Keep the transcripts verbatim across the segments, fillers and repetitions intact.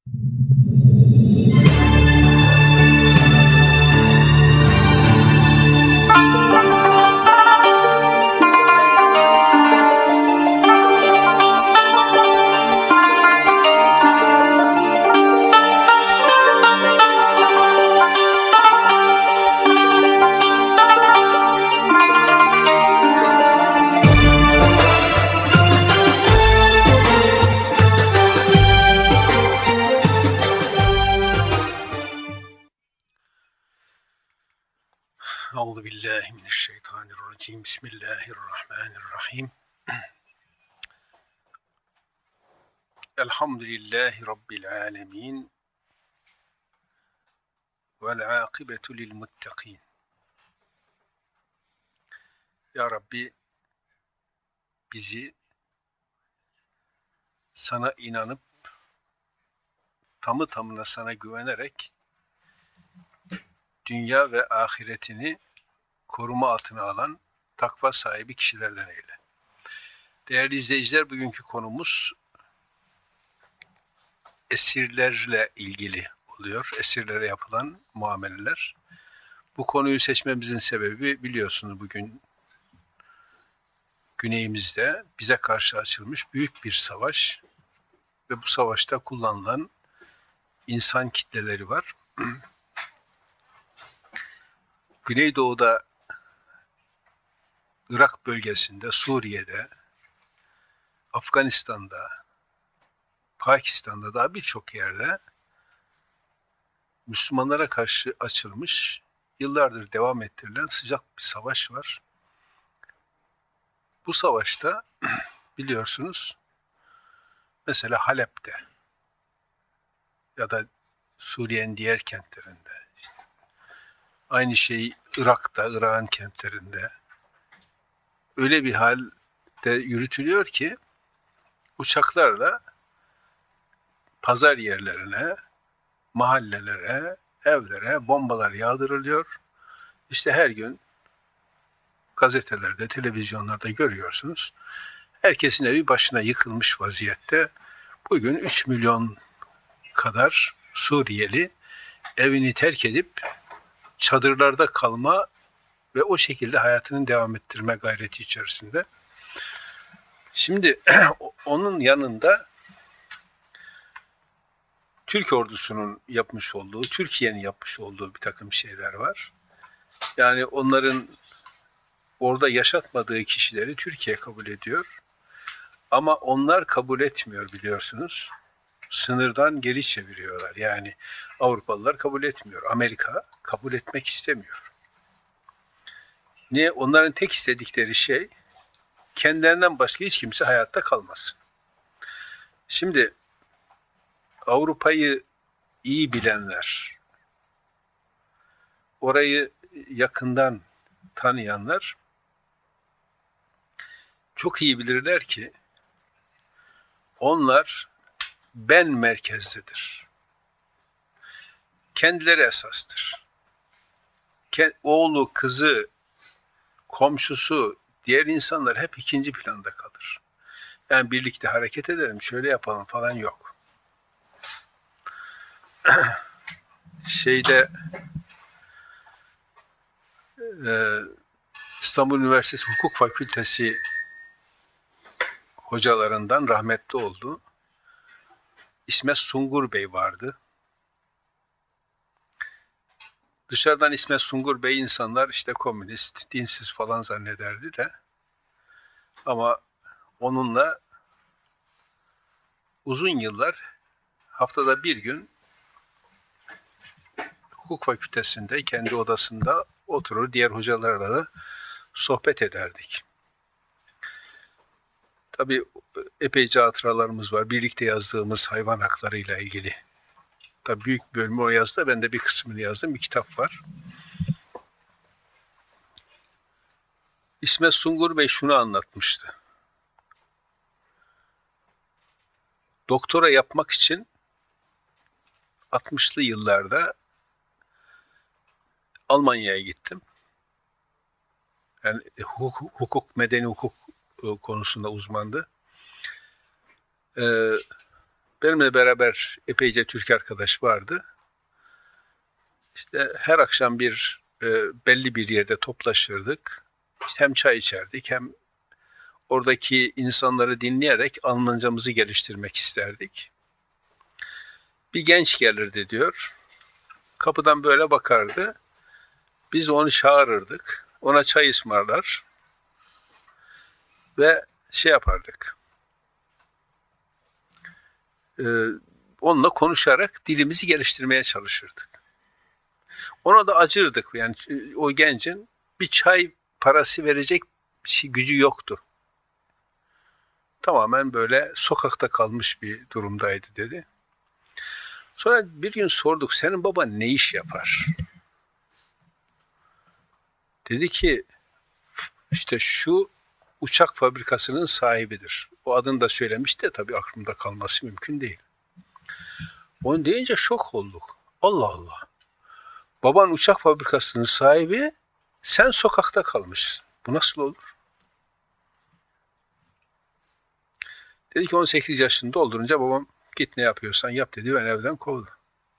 Euzu billahi mineşşeytanirracim. Bismillahirrahmanirrahim. Elhamdülillahi rabbil alamin. Vel akibetu lil muttaqin. Ya Rabbi, bizi sana inanıp tamı tamına sana güvenerek dünya ve ahiretini koruma altına alan takva sahibi kişilerden eyle. Değerli izleyiciler, bugünkü konumuz esirlerle ilgili oluyor. Esirlere yapılan muameleler. Bu konuyu seçmemizin sebebi, biliyorsunuz, bugün güneyimizde bize karşı açılmış büyük bir savaş ve bu savaşta kullanılan insan kitleleri var. Güneydoğu'da, Irak bölgesinde, Suriye'de, Afganistan'da, Pakistan'da, daha birçok yerde Müslümanlara karşı açılmış, yıllardır devam ettirilen sıcak bir savaş var. Bu savaşta biliyorsunuz, mesela Halep'te ya da Suriye'nin diğer kentlerinde, işte aynı şey Irak'ta, Irak'ın kentlerinde öyle bir halde yürütülüyor ki uçaklarla pazar yerlerine, mahallelere, evlere bombalar yağdırılıyor. İşte her gün gazetelerde, televizyonlarda görüyorsunuz. Herkesin evi başına yıkılmış vaziyette. Bugün üç milyon kadar Suriyeli evini terk edip çadırlarda kalma ve o şekilde hayatını devam ettirme gayreti içerisinde. Şimdi onun yanında Türk ordusunun yapmış olduğu, Türkiye'nin yapmış olduğu bir takım şeyler var. Yani onların orada yaşatmadığı kişileri Türkiye kabul ediyor. Ama onlar kabul etmiyor, biliyorsunuz. Sınırdan geri çeviriyorlar. Yani Avrupalılar kabul etmiyor. Amerika kabul etmek istemiyor. Niye? Onların tek istedikleri şey, kendilerinden başka hiç kimse hayatta kalmasın. Şimdi Avrupa'yı iyi bilenler, orayı yakından tanıyanlar çok iyi bilirler ki onlar ben merkezlidir. Kendileri esastır. Oğlu, kızı, komşusu, diğer insanlar hep ikinci planda kalır. Yani birlikte hareket edelim, şöyle yapalım falan yok. Şeyde e, İstanbul Üniversitesi Hukuk Fakültesi hocalarından rahmetli oldu. İsmet Sungur Bey vardı. Dışarıdan İsmet Sungur Bey insanlar işte komünist, dinsiz falan zannederdi de, ama onunla uzun yıllar haftada bir gün hukuk fakültesinde kendi odasında oturur, diğer hocalarla da sohbet ederdik. Tabii epeyce hatıralarımız var. Birlikte yazdığımız hayvan hakları ile ilgili. Tabii büyük bölümü o yazdı. Ben de bir kısmını yazdım. Bir kitap var. İsmet Sungur Bey şunu anlatmıştı. Doktora yapmak için altmışlı yıllarda Almanya'ya gittim. Yani hukuk, hukuk medeni hukuk konusunda uzmandı. Ee, benimle beraber epeyce Türk arkadaş vardı. İşte her akşam bir e, belli bir yerde toplaşırdık. İşte hem çay içerdik hem oradaki insanları dinleyerek Almancamızı geliştirmek isterdik. Bir genç gelirdi diyor. Kapıdan böyle bakardı. Biz onu çağırırdık. Ona çay ısmarlar ve şey yapardık. Ee, onunla konuşarak dilimizi geliştirmeye çalışırdık. Ona da acırdık. Yani o gencin bir çay parası verecek şey, gücü yoktu. Tamamen böyle sokakta kalmış bir durumdaydı dedi. Sonra bir gün sorduk, senin baban ne iş yapar? Dedi ki işte şu uçak fabrikasının sahibidir. O adını da söylemiş de tabii aklımda kalması mümkün değil. Onu deyince şok olduk. Allah Allah. Baban uçak fabrikasının sahibi, sen sokakta kalmışsın. Bu nasıl olur? Dedi ki on sekiz yaşını doldurunca babam git ne yapıyorsan yap dedi. Ben evden kovdu.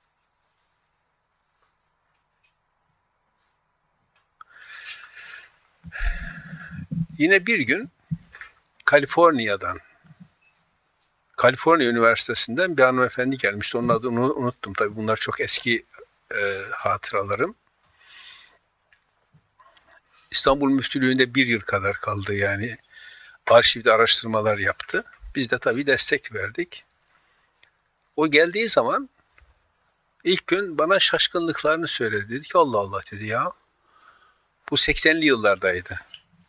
Yine bir gün Kaliforniya'dan, Kaliforniya Üniversitesi'nden bir hanımefendi gelmişti. Onun adını unuttum. Tabii bunlar çok eski e, hatıralarım. İstanbul Müftülüğü'nde bir yıl kadar kaldı yani. Arşivde araştırmalar yaptı. Biz de tabii destek verdik. O geldiği zaman ilk gün bana şaşkınlıklarını söyledi. Dedi ki Allah Allah dedi ya. Bu seksenli yıllardaydı.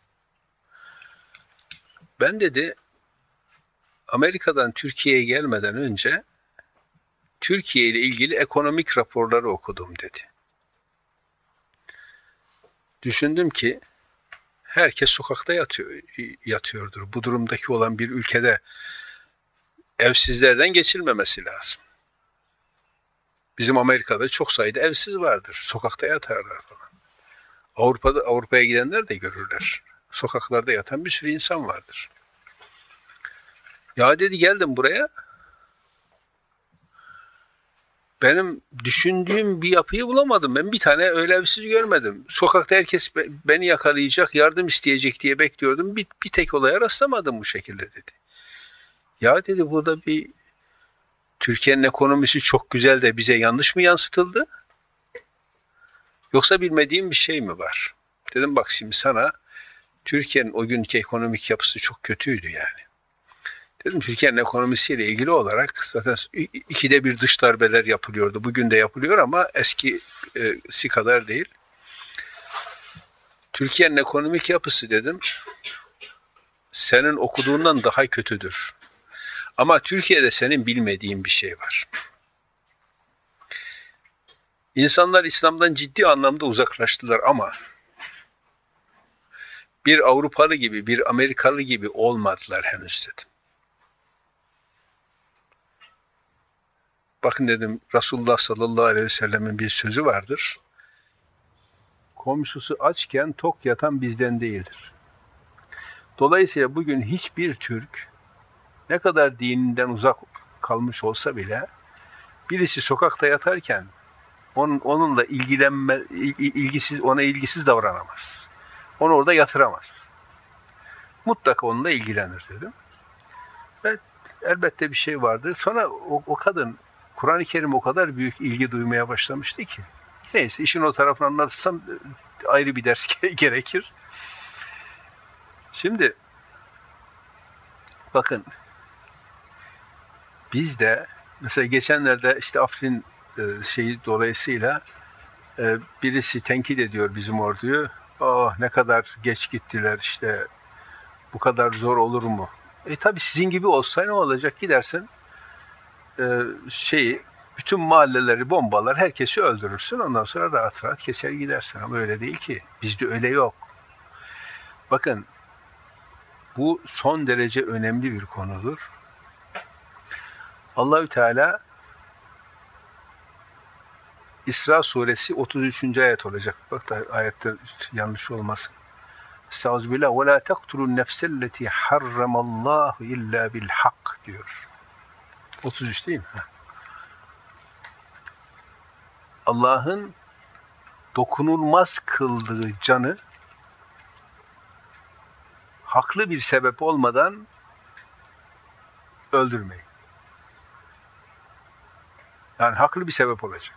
Ben dedi Amerika'dan Türkiye'ye gelmeden önce Türkiye ile ilgili ekonomik raporları okudum dedi. Düşündüm ki herkes sokakta yatıyor, yatıyordur. Bu durumdaki olan bir ülkede evsizlerden geçilmemesi lazım. Bizim Amerika'da çok sayıda evsiz vardır. Sokakta yatarlar falan. Avrupa'da Avrupa'ya gidenler de görürler. Sokaklarda yatan bir sürü insan vardır. Ya dedi geldim buraya. Benim düşündüğüm bir yapıyı bulamadım. Ben bir tane öyle evsiz görmedim. Sokakta herkes beni yakalayacak, yardım isteyecek diye bekliyordum. Bir, bir tek olaya rastlamadım bu şekilde dedi. Ya dedi burada bir Türkiye'nin ekonomisi çok güzel de bize yanlış mı yansıtıldı? Yoksa bilmediğim bir şey mi var? Dedim bak şimdi sana Türkiye'nin o günkü ekonomik yapısı çok kötüydü yani. Dedim Türkiye'nin ekonomisiyle ilgili olarak zaten ikide bir dış darbeler yapılıyordu. Bugün de yapılıyor ama eskisi kadar değil. Türkiye'nin ekonomik yapısı dedim senin okuduğundan daha kötüdür. Ama Türkiye'de senin bilmediğin bir şey var. İnsanlar İslam'dan ciddi anlamda uzaklaştılar ama bir Avrupalı gibi, bir Amerikalı gibi olmadılar henüz dedim. Bakın dedim Resulullah sallallahu aleyhi ve sellemin bir sözü vardır. Komşusu açken tok yatan bizden değildir. Dolayısıyla bugün hiçbir Türk ne kadar dininden uzak kalmış olsa bile birisi sokakta yatarken onun, onunla ilgilenme, ilgisiz, ona ilgisiz davranamaz. Onu orada yatıramaz. Mutlaka onunla ilgilenir dedim. Ve elbette bir şey vardı. Sonra o, o kadın Kur'an-ı Kerim o kadar büyük ilgi duymaya başlamıştı ki. Neyse işin o tarafını anlatsam ayrı bir ders gerekir. Şimdi bakın biz de mesela geçenlerde işte Afrin e, şeyi dolayısıyla e, birisi tenkit ediyor bizim orduyu. Oh ne kadar geç gittiler işte bu kadar zor olur mu? E tabi sizin gibi olsa ne olacak gidersin e, şeyi bütün mahalleleri bombalar herkesi öldürürsün ondan sonra rahat rahat keser gidersin ama öyle değil ki bizde öyle yok. Bakın bu son derece önemli bir konudur. Allahü Teala İsra suresi otuz üçüncü ayet olacak. Bak da ayette yanlış olmasın. Estağfirullah ve la taqtulun nefselleti harramallahu illa bil hak diyor. otuz üç değil mi? Allah'ın dokunulmaz kıldığı canı haklı bir sebep olmadan öldürmeyin. Yani haklı bir sebep olacak.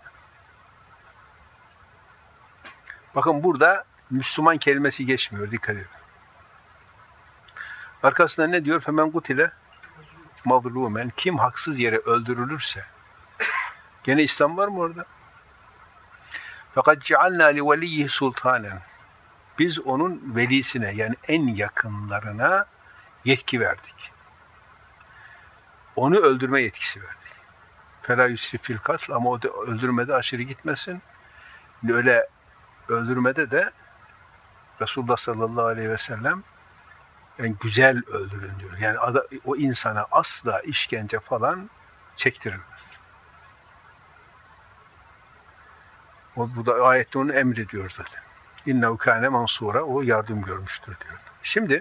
Bakın burada Müslüman kelimesi geçmiyor. Dikkat edin. Arkasında ne diyor? Femen kutile mazlumen. Kim haksız yere öldürülürse. Gene İslam var mı orada? Fakat cealna li veliyhi sultanen. Biz onun velisine yani en yakınlarına yetki verdik. Onu öldürme yetkisi verdik. Fela yusrif fil katl ama o da öldürmede aşırı gitmesin. Öyle öldürmede de Resulullah sallallahu aleyhi ve sellem yani güzel öldürün diyor. Yani o insana asla işkence falan çektirilmez. O, bu da ayette onu emrediyor zaten. İnnehu kâne mansura, o yardım görmüştür diyor. Şimdi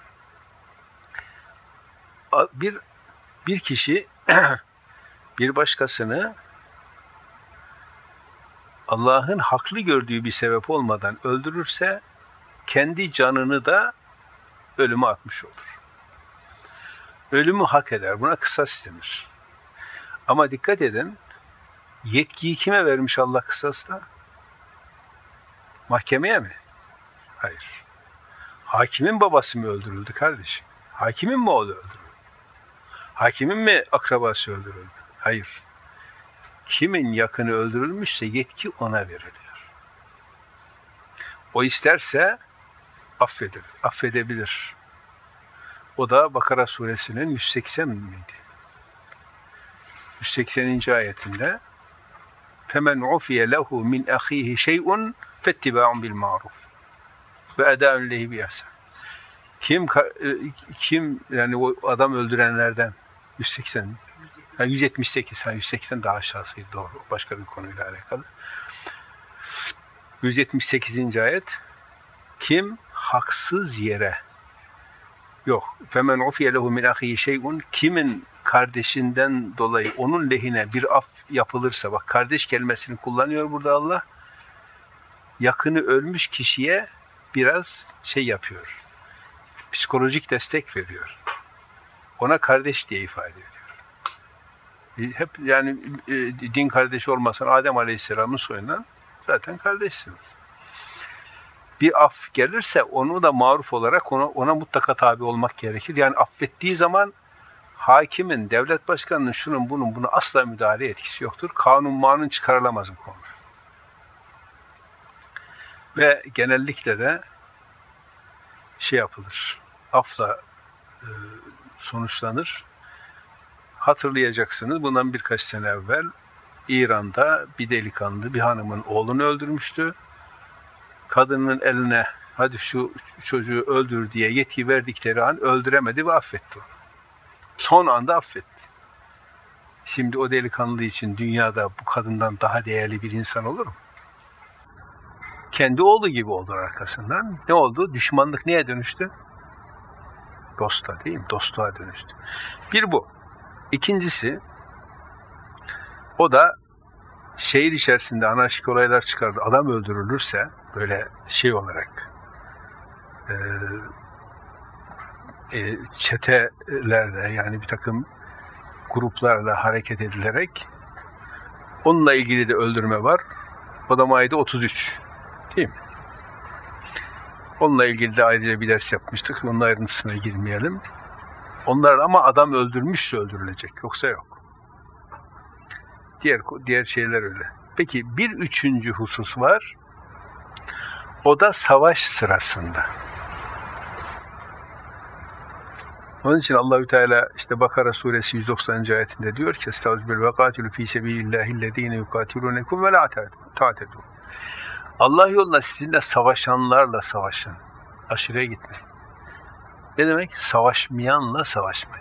bir bir kişi bir başkasını Allah'ın haklı gördüğü bir sebep olmadan öldürürse kendi canını da ölüme atmış olur. Ölümü hak eder. Buna kısas denir. Ama dikkat edin, yetkiyi kime vermiş Allah kısasta? Mahkemeye mi? Hayır. Hakimin babası mı öldürüldü kardeşim? Hakimin mi oğlu öldürüldü? Hakimin mi akrabası öldürüldü? Hayır. Kimin yakını öldürülmüşse yetki ona veriliyor. O isterse affedilir, affedebilir. O da Bakara suresinin yüz seksen miydi? yüz sekseninci ayetinde فَمَنْ عُفِيَ لَهُ مِنْ أَخِيهِ شَيْءٌ فَاتِّبَاعٌ بِالْمَعْرُوفِ وَاَدَاءٌ لَهِ بِيَحْسَنٍ. Kim kim yani o adam öldürenlerden yüz seksen yani yüz yetmiş sekiz, yani yüz seksen daha aşağısıydı, doğru. Başka bir konuyla alakalı. yüz yetmiş sekizinci ayet. Kim haksız yere yok. Femen ufiye lehu min ahihi şey'un, kimin kardeşinden dolayı onun lehine bir af yapılırsa, bak kardeş kelimesini kullanıyor burada Allah. Yakını ölmüş kişiye biraz şey yapıyor. Psikolojik destek veriyor. Ona kardeş diye ifade ediyor. Hep yani e, din kardeşi olmasan Adem Aleyhisselam'ın soyundan zaten kardeşsiniz. Bir af gelirse onu da maruf olarak ona, ona mutlaka tabi olmak gerekir. Yani affettiği zaman hakimin, devlet başkanının şunun bunun buna asla müdahale etkisi yoktur. Kanun manun çıkarılamaz bu konuda. Ve genellikle de şey yapılır. Afla e, sonuçlanır. Hatırlayacaksınız, bundan birkaç sene evvel İran'da bir delikanlı bir hanımın oğlunu öldürmüştü. Kadının eline hadi şu çocuğu öldür diye yetki verdikleri an öldüremedi ve affetti onu. Son anda affetti. Şimdi o delikanlı için dünyada bu kadından daha değerli bir insan olur mu? Kendi oğlu gibi oldu arkasından. Ne oldu? Düşmanlık neye dönüştü? Dosta değil mi? Dostluğa dönüştü. Bir bu. İkincisi, o da şehir içerisinde anarşik olaylar çıkardı. Adam öldürülürse böyle şey olarak e, e, çetelerde yani bir takım gruplarla hareket edilerek onunla ilgili de öldürme var. O da Maide otuz üç değil mi? Onunla ilgili de ayrıca bir ders yapmıştık. Onun ayrıntısına girmeyelim. Onlar ama adam öldürmüşse öldürülecek. Yoksa yok. Diğer diğer şeyler öyle. Peki bir üçüncü husus var. O da savaş sırasında. Onun için Allahü Teala işte Bakara suresi yüz doksanıncı ayetinde diyor ki: "Estağfirullah ve katilu fi sabilillahillezine yukatilunekum ve la ta'tedun." Allah yolunda sizinle savaşanlarla savaşın. Aşırıya gitmeyin. Ne demek? Savaşmayanla savaşmayın.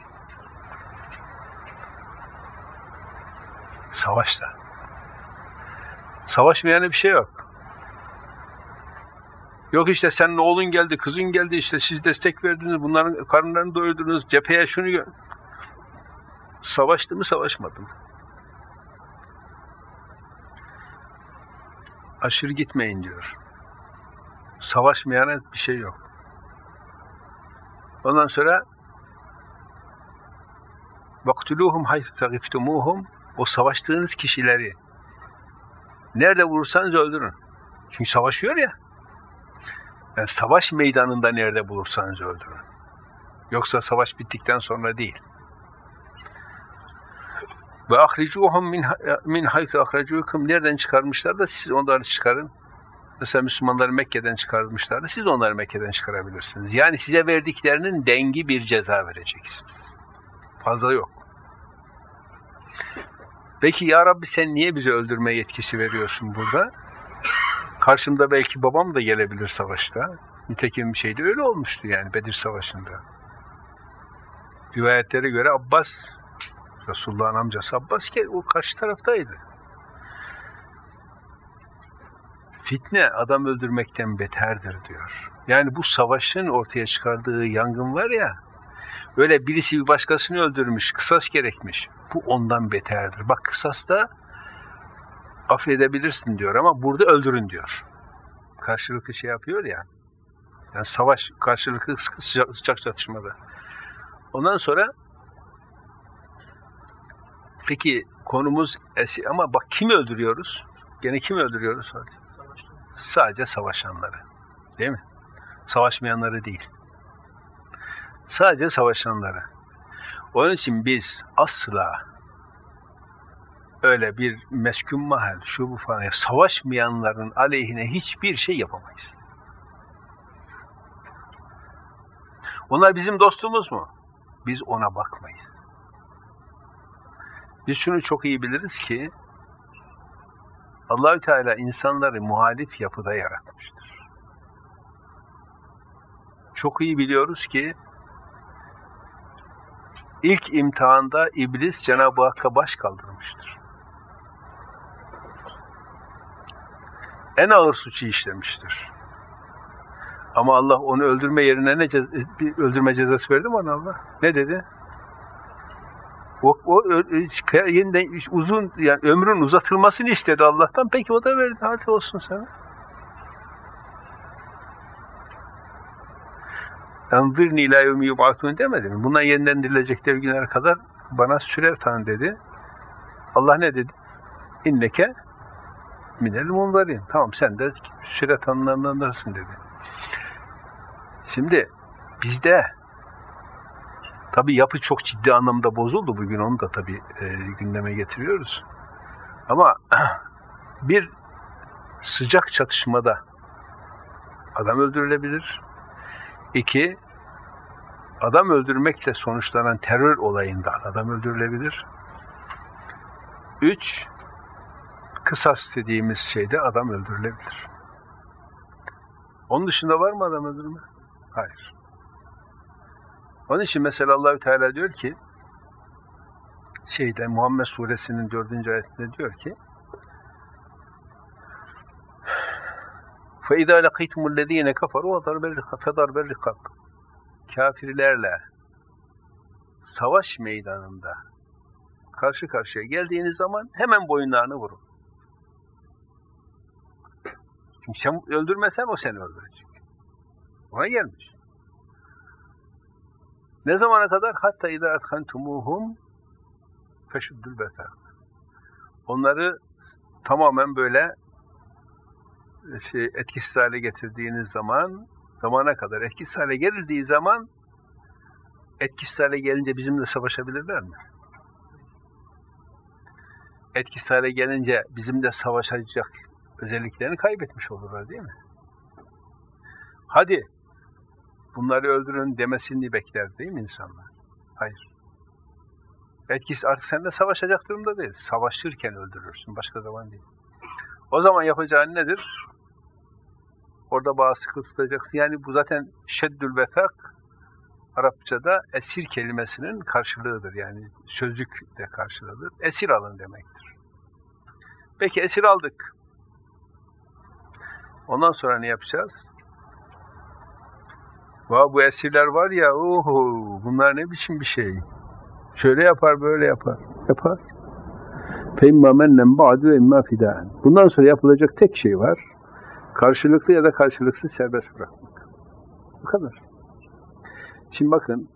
Savaşla. Savaşmayana bir şey yok. Yok işte senin oğlun geldi, kızın geldi, işte siz destek verdiniz, bunların karınlarını doyurdunuz, cepheye şunu gö- Savaştı mı savaşmadı mı? Aşırı gitmeyin diyor. Savaşmayana bir şey yok. Ondan sonra vaktuluhum haythu tagiftumuhum, o savaştığınız kişileri nerede vurursanız öldürün. Çünkü savaşıyor ya. Yani savaş meydanında nerede bulursanız öldürün. Yoksa savaş bittikten sonra değil. Ve ahricuhum min min haythu ahracukum, nereden çıkarmışlar da siz onları çıkarın. Mesela Müslümanları Mekke'den çıkarmışlar da siz onları Mekke'den çıkarabilirsiniz. Yani size verdiklerinin dengi bir ceza vereceksiniz. Fazla yok. Peki ya Rabbi, sen niye bize öldürme yetkisi veriyorsun burada? Karşımda belki babam da gelebilir savaşta. Nitekim bir şeyde öyle olmuştu yani Bedir Savaşı'nda. Rivayetlere göre Abbas, Resulullah'ın amcası Abbas ki o karşı taraftaydı. Fitne adam öldürmekten beterdir diyor. Yani bu savaşın ortaya çıkardığı yangın var ya, öyle birisi bir başkasını öldürmüş, kısas gerekmiş. Bu ondan beterdir. Bak, kısasta affedebilirsin diyor ama burada öldürün diyor. Karşılıklı şey yapıyor ya. Yani savaş, karşılıklı sıcak, sıcak çatışmada. Ondan sonra peki konumuz esir, ama bak kimi öldürüyoruz? Gene kimi öldürüyoruz? Sadece savaşanları. Değil mi? Savaşmayanları değil. Sadece savaşanları. Onun için biz asla öyle bir meskun mahal, şu bu falan, savaşmayanların aleyhine hiçbir şey yapamayız. Onlar bizim dostumuz mu? Biz ona bakmayız. Biz şunu çok iyi biliriz ki Allah-u Teala insanları muhalif yapıda yaratmıştır. Çok iyi biliyoruz ki ilk imtihanda iblis Cenab-ı Hakk'a baş kaldırmıştır. En ağır suçu işlemiştir. Ama Allah onu öldürme yerine ne ceza, bir öldürme cezası verdi mi ona Allah? Ne dedi? O, o yeniden uzun, yani ömrün uzatılmasını istedi Allah'tan. Peki o da verdi. Hadi olsun sana. Enzirni ilâ yevmi yub'atûn demedi mi? Bundan yeniden dirilecekler günlere kadar bana sürer tanı dedi. Allah ne dedi? İnneke minel munzarin. Tamam, sen de süre tanılanlardansın dedi. Şimdi bizde tabii yapı çok ciddi anlamda bozuldu bugün, onu da tabii e, gündeme getiriyoruz. Ama bir sıcak çatışmada adam öldürülebilir. İki, adam öldürmekle sonuçlanan terör olayında adam öldürülebilir. Üç, kısas dediğimiz şeyde adam öldürülebilir. Onun dışında var mı adam öldürme? Hayır. Onun için mesela Allah-u Teala diyor ki, şeyde Muhammed Suresinin dördüncü ayetinde diyor ki, فَاِذَا لَقِيتُمُ الَّذ۪ينَ كَفَرُوا فَضَرْبَ الرِّقَابِ Kafirlerle savaş meydanında karşı karşıya geldiğiniz zaman hemen boyunlarını vurun. Çünkü sen öldürmesen o seni öldürecek. Ona gelmiş. Ne zamana kadar? Hatta اِذَا اَدْخَنْتُمُوهُمْ فَشُدُّ الْبَثَاقِ Onları tamamen böyle şey, etkisiz hale getirdiğiniz zaman, zamana kadar etkisiz hale geldiği zaman, etkisiz hale gelince bizimle savaşabilirler mi? Etkisiz hale gelince bizimle savaşacak özelliklerini kaybetmiş olurlar, değil mi? Hadi bunları öldürün demesini bekler değil mi insanlar? Hayır. Etkisiz, artık seninle savaşacak durumda değil. Savaşırken öldürürsün, başka zaman değil. O zaman yapacağın nedir? Orada bağ sıkı tutacaksın. Yani bu zaten şeddül vetak Arapçada esir kelimesinin karşılığıdır. Yani sözlük de karşılığıdır. Esir alın demektir. Peki esir aldık. Ondan sonra ne yapacağız? Vah, bu esirler var ya, oho, bunlar ne biçim bir şey. Şöyle yapar, böyle yapar. Yapar. فَاِمَّا مَنَّنْ بَعْدُ وَاِمَّا فِدَاءً. Bundan sonra yapılacak tek şey var. Karşılıklı ya da karşılıksız serbest bırakmak. Bu kadar. Şimdi bakın,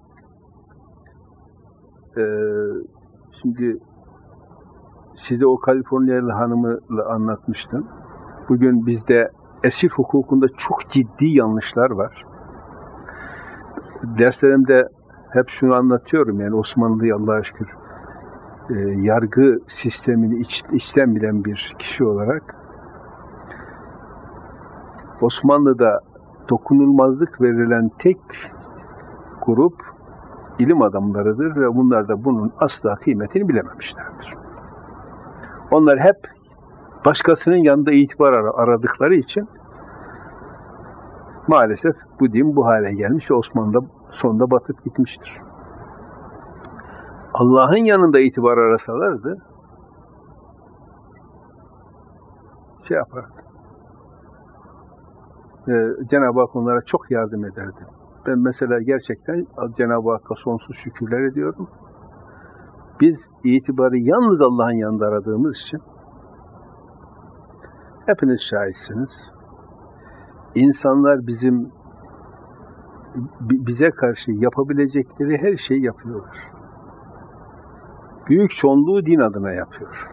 e, şimdi size o Kaliforniyalı hanımı anlatmıştım. Bugün bizde esir hukukunda çok ciddi yanlışlar var. Derslerimde hep şunu anlatıyorum, yani Osmanlı'yı Allah'a şükür e, yargı sistemini iç, içten bilen bir kişi olarak Osmanlı'da dokunulmazlık verilen tek grup ilim adamlarıdır ve bunlar da bunun asla kıymetini bilememişlerdir. Onlar hep başkasının yanında itibar aradıkları için maalesef bu din bu hale gelmiş ve Osmanlı'da sonunda batıp gitmiştir. Allah'ın yanında itibar arasalardı şey yapardı. Ee, Cenab-ı Hak onlara çok yardım ederdi. Ben mesela gerçekten Cenab-ı Hakk'a sonsuz şükürler ediyorum. Biz itibarı yalnız Allah'ın yanında aradığımız için hepiniz şahitsiniz. İnsanlar bizim bize karşı yapabilecekleri her şeyi yapıyorlar. Büyük çoğunluğu din adına yapıyor.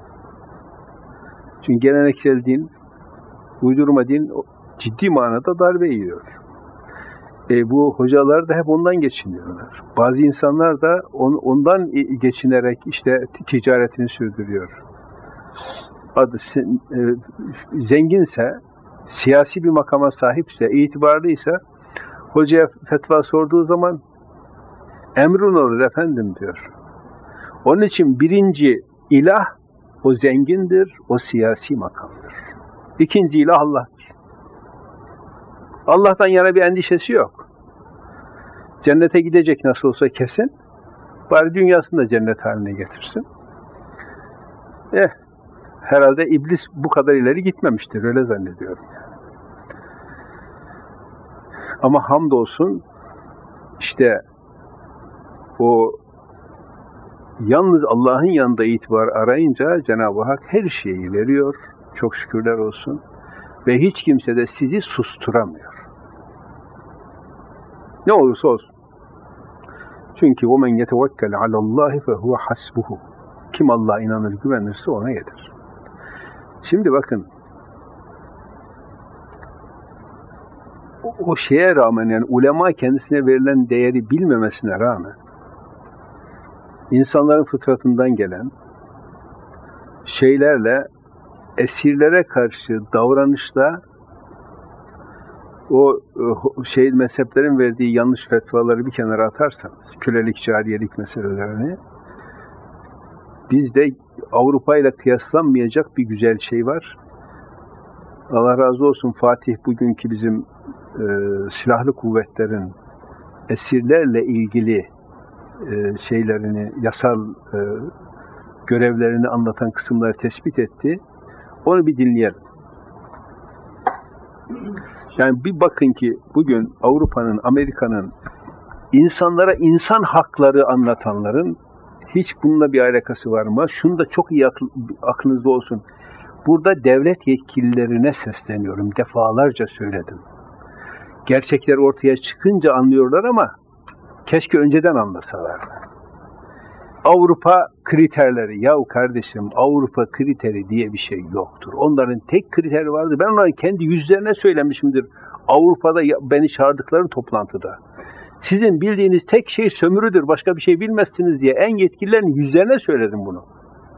Çünkü geleneksel din, uydurma din ciddi manada darbe yiyor. E bu hocalar da hep ondan geçiniyorlar. Bazı insanlar da on, ondan geçinerek işte ticaretini sürdürüyor. Adı e, zenginse, siyasi bir makama sahipse, itibarlıysa hocaya fetva sorduğu zaman emrun olur efendim diyor. Onun için birinci ilah o zengindir, o siyasi makamdır. İkinci ilah Allah'tır. Allah'tan yana bir endişesi yok. Cennete gidecek nasıl olsa kesin. Bari dünyasını da cennet haline getirsin. Eh, herhalde iblis bu kadar ileri gitmemiştir, öyle zannediyorum. Ama hamdolsun işte o yalnız Allah'ın yanında itibar arayınca Cenab-ı Hak her şeyi veriyor. Çok şükürler olsun. Ve hiç kimse de sizi susturamıyor. Ne olursa olsun. Çünkü وَمَنْ يَتَوَكَّلْ عَلَى اللّٰهِ فَهُوَ حَسْبُهُ. Kim Allah'a inanır, güvenirse ona yeter. Şimdi bakın, o, o şeye rağmen, yani ulema kendisine verilen değeri bilmemesine rağmen, insanların fıtratından gelen şeylerle esirlere karşı davranışta o şey mezheplerin verdiği yanlış fetvaları bir kenara atarsanız, kölelik, cariyelik meselelerini, bizde Avrupa ile kıyaslanmayacak bir güzel şey var. Allah razı olsun, Fatih bugünkü bizim e, silahlı kuvvetlerin esirlerle ilgili e, şeylerini, yasal e, görevlerini anlatan kısımları tespit etti. Onu bir dinleyelim. Yani bir bakın ki bugün Avrupa'nın, Amerika'nın insanlara insan hakları anlatanların hiç bununla bir alakası var mı? Şunu da çok iyi akl aklınızda olsun. Burada devlet yetkililerine sesleniyorum. Defalarca söyledim. Gerçekler ortaya çıkınca anlıyorlar ama keşke önceden anlasalardı. Avrupa kriterleri. Yahu kardeşim, Avrupa kriteri diye bir şey yoktur. Onların tek kriteri vardı. Ben onların kendi yüzlerine söylemişimdir. Avrupa'da beni çağırdıkları toplantıda. Sizin bildiğiniz tek şey sömürüdür. Başka bir şey bilmezsiniz diye en yetkililerin yüzlerine söyledim bunu.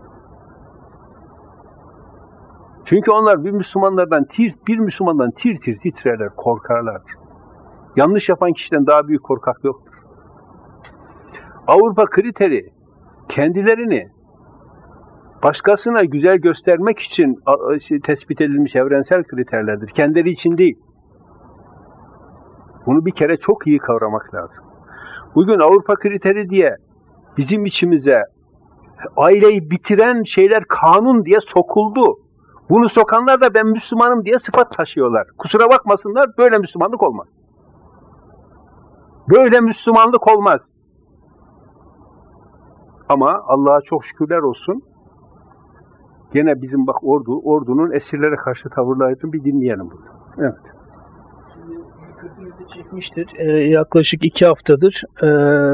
Çünkü onlar bir Müslümanlardan tir, bir Müslümandan tir tir titrerler, korkarlar. Yanlış yapan kişiden daha büyük korkak yoktur. Avrupa kriteri kendilerini başkasına güzel göstermek için tespit edilmiş evrensel kriterlerdir. Kendileri için değil. Bunu bir kere çok iyi kavramak lazım. Bugün Avrupa kriteri diye bizim içimize aileyi bitiren şeyler kanun diye sokuldu. Bunu sokanlar da ben Müslümanım diye sıfat taşıyorlar. Kusura bakmasınlar, böyle Müslümanlık olmaz. Böyle Müslümanlık olmaz. Ama Allah'a çok şükürler olsun. Gene bizim bak ordu, ordunun esirlere karşı tavırlarını bir dinleyelim burada. Evet. Dikkatinizi çekmiştir. Ee, yaklaşık iki haftadır e,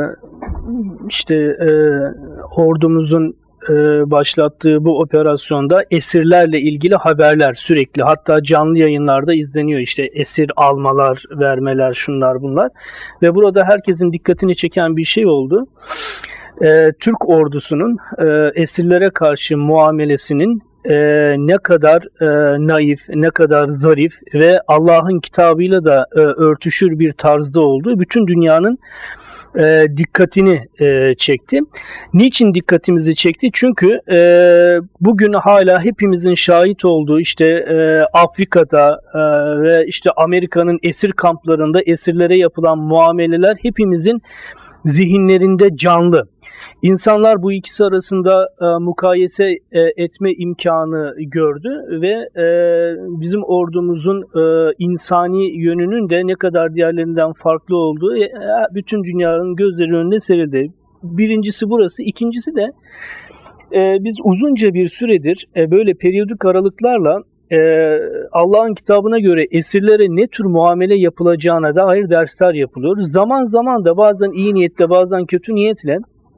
işte e, ordumuzun e, başlattığı bu operasyonda esirlerle ilgili haberler sürekli, hatta canlı yayınlarda izleniyor. İşte esir almalar, vermeler, şunlar bunlar. Ve burada herkesin dikkatini çeken bir şey oldu. E, Türk ordusunun e, esirlere karşı muamelesinin e, ne kadar e, naif, ne kadar zarif ve Allah'ın kitabıyla da e, örtüşür bir tarzda olduğu bütün dünyanın e, dikkatini e, çekti. Niçin dikkatimizi çekti? Çünkü e, bugün hala hepimizin şahit olduğu işte e, Afrika'da e, ve işte Amerika'nın esir kamplarında esirlere yapılan muameleler hepimizin zihinlerinde canlı. İnsanlar bu ikisi arasında e, mukayese e, etme imkanı gördü ve e, bizim ordumuzun e, insani yönünün de ne kadar diğerlerinden farklı olduğu e, bütün dünyanın gözleri önüne serildi. Birincisi burası. İkincisi de e, biz uzunca bir süredir e, böyle periyodik aralıklarla e, Allah'ın kitabına göre esirlere ne tür muamele yapılacağına dair dersler yapılıyor. Zaman zaman da bazen iyi niyetle, bazen kötü niyetle,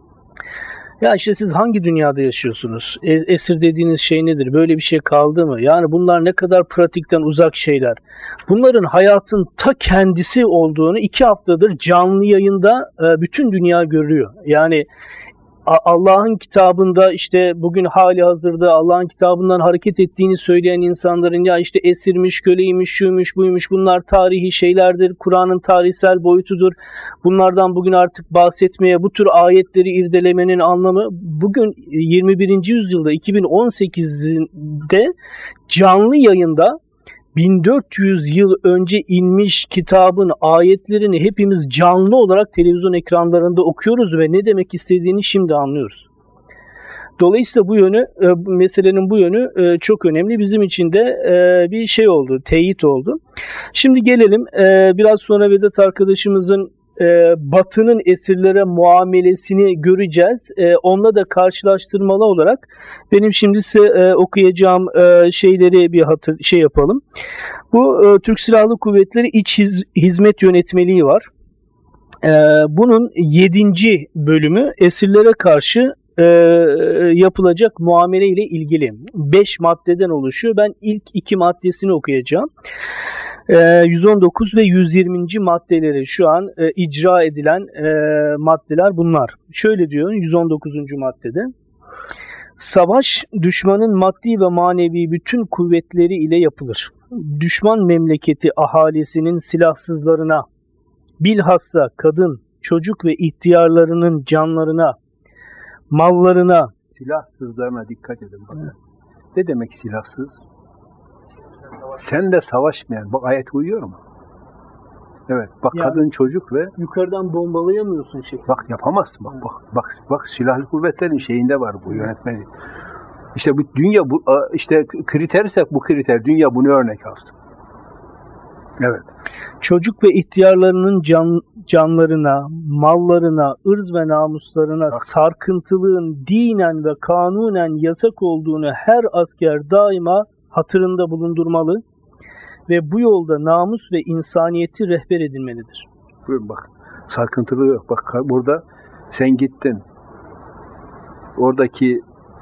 ya işte siz hangi dünyada yaşıyorsunuz? E, esir dediğiniz şey nedir? Böyle bir şey kaldı mı? Yani bunlar ne kadar pratikten uzak şeyler. Bunların hayatın ta kendisi olduğunu iki haftadır canlı yayında e, bütün dünya görüyor. Yani Allah'ın kitabında işte bugün hali hazırda Allah'ın kitabından hareket ettiğini söyleyen insanların ya işte esirmiş, köleymiş, şuymuş, buymuş, bunlar tarihi şeylerdir, Kur'an'ın tarihsel boyutudur. Bunlardan bugün artık bahsetmeye, bu tür ayetleri irdelemenin anlamı, bugün yirmi birinci yüzyılda iki bin on sekizde canlı yayında bin dört yüz yıl önce inmiş kitabın ayetlerini hepimiz canlı olarak televizyon ekranlarında okuyoruz ve ne demek istediğini şimdi anlıyoruz. Dolayısıyla bu yönü, meselenin bu yönü çok önemli. Bizim için de bir şey oldu, teyit oldu. Şimdi gelelim biraz sonra Vedat arkadaşımızın Batı'nın esirlere muamelesini göreceğiz. Onunla da karşılaştırmalı olarak benim şimdi size okuyacağım şeyleri bir hatır şey yapalım. Bu Türk Silahlı Kuvvetleri İç Hizmet Yönetmeliği var. Bunun yedinci bölümü esirlere karşı yapılacak muamele ile ilgili beş maddeden oluşuyor. Ben ilk iki maddesini okuyacağım. yüz on dokuz ve yüz yirminci maddeleri şu an e, icra edilen e, maddeler bunlar. Şöyle diyor yüz on dokuzuncu maddede. Savaş düşmanın maddi ve manevi bütün kuvvetleri ile yapılır. Düşman memleketi ahalisinin silahsızlarına, bilhassa kadın, çocuk ve ihtiyarlarının canlarına, mallarına, silahsızlarına dikkat edin bakın. Ne demek silahsız? Sen de savaşmayan. Bak ayet uyuyor mu? Evet. Bak yani, kadın, çocuk ve yukarıdan bombalayamıyorsun şey. Bak yapamazsın. Bak bak bak bak silahlı kuvvetlerin şeyinde var bu yönetmeni. İşte bu dünya bu işte kritersek bu kriter dünya bunu örnek alsın. Evet. Çocuk ve ihtiyarlarının can, canlarına, mallarına, ırz ve namuslarına bak, sarkıntılığın dinen ve kanunen yasak olduğunu her asker daima hatırında bulundurmalı ve bu yolda namus ve insaniyeti rehber edinmelidir. Buyurun bak. Sarkıntılığı yok. Bak burada sen gittin. Oradaki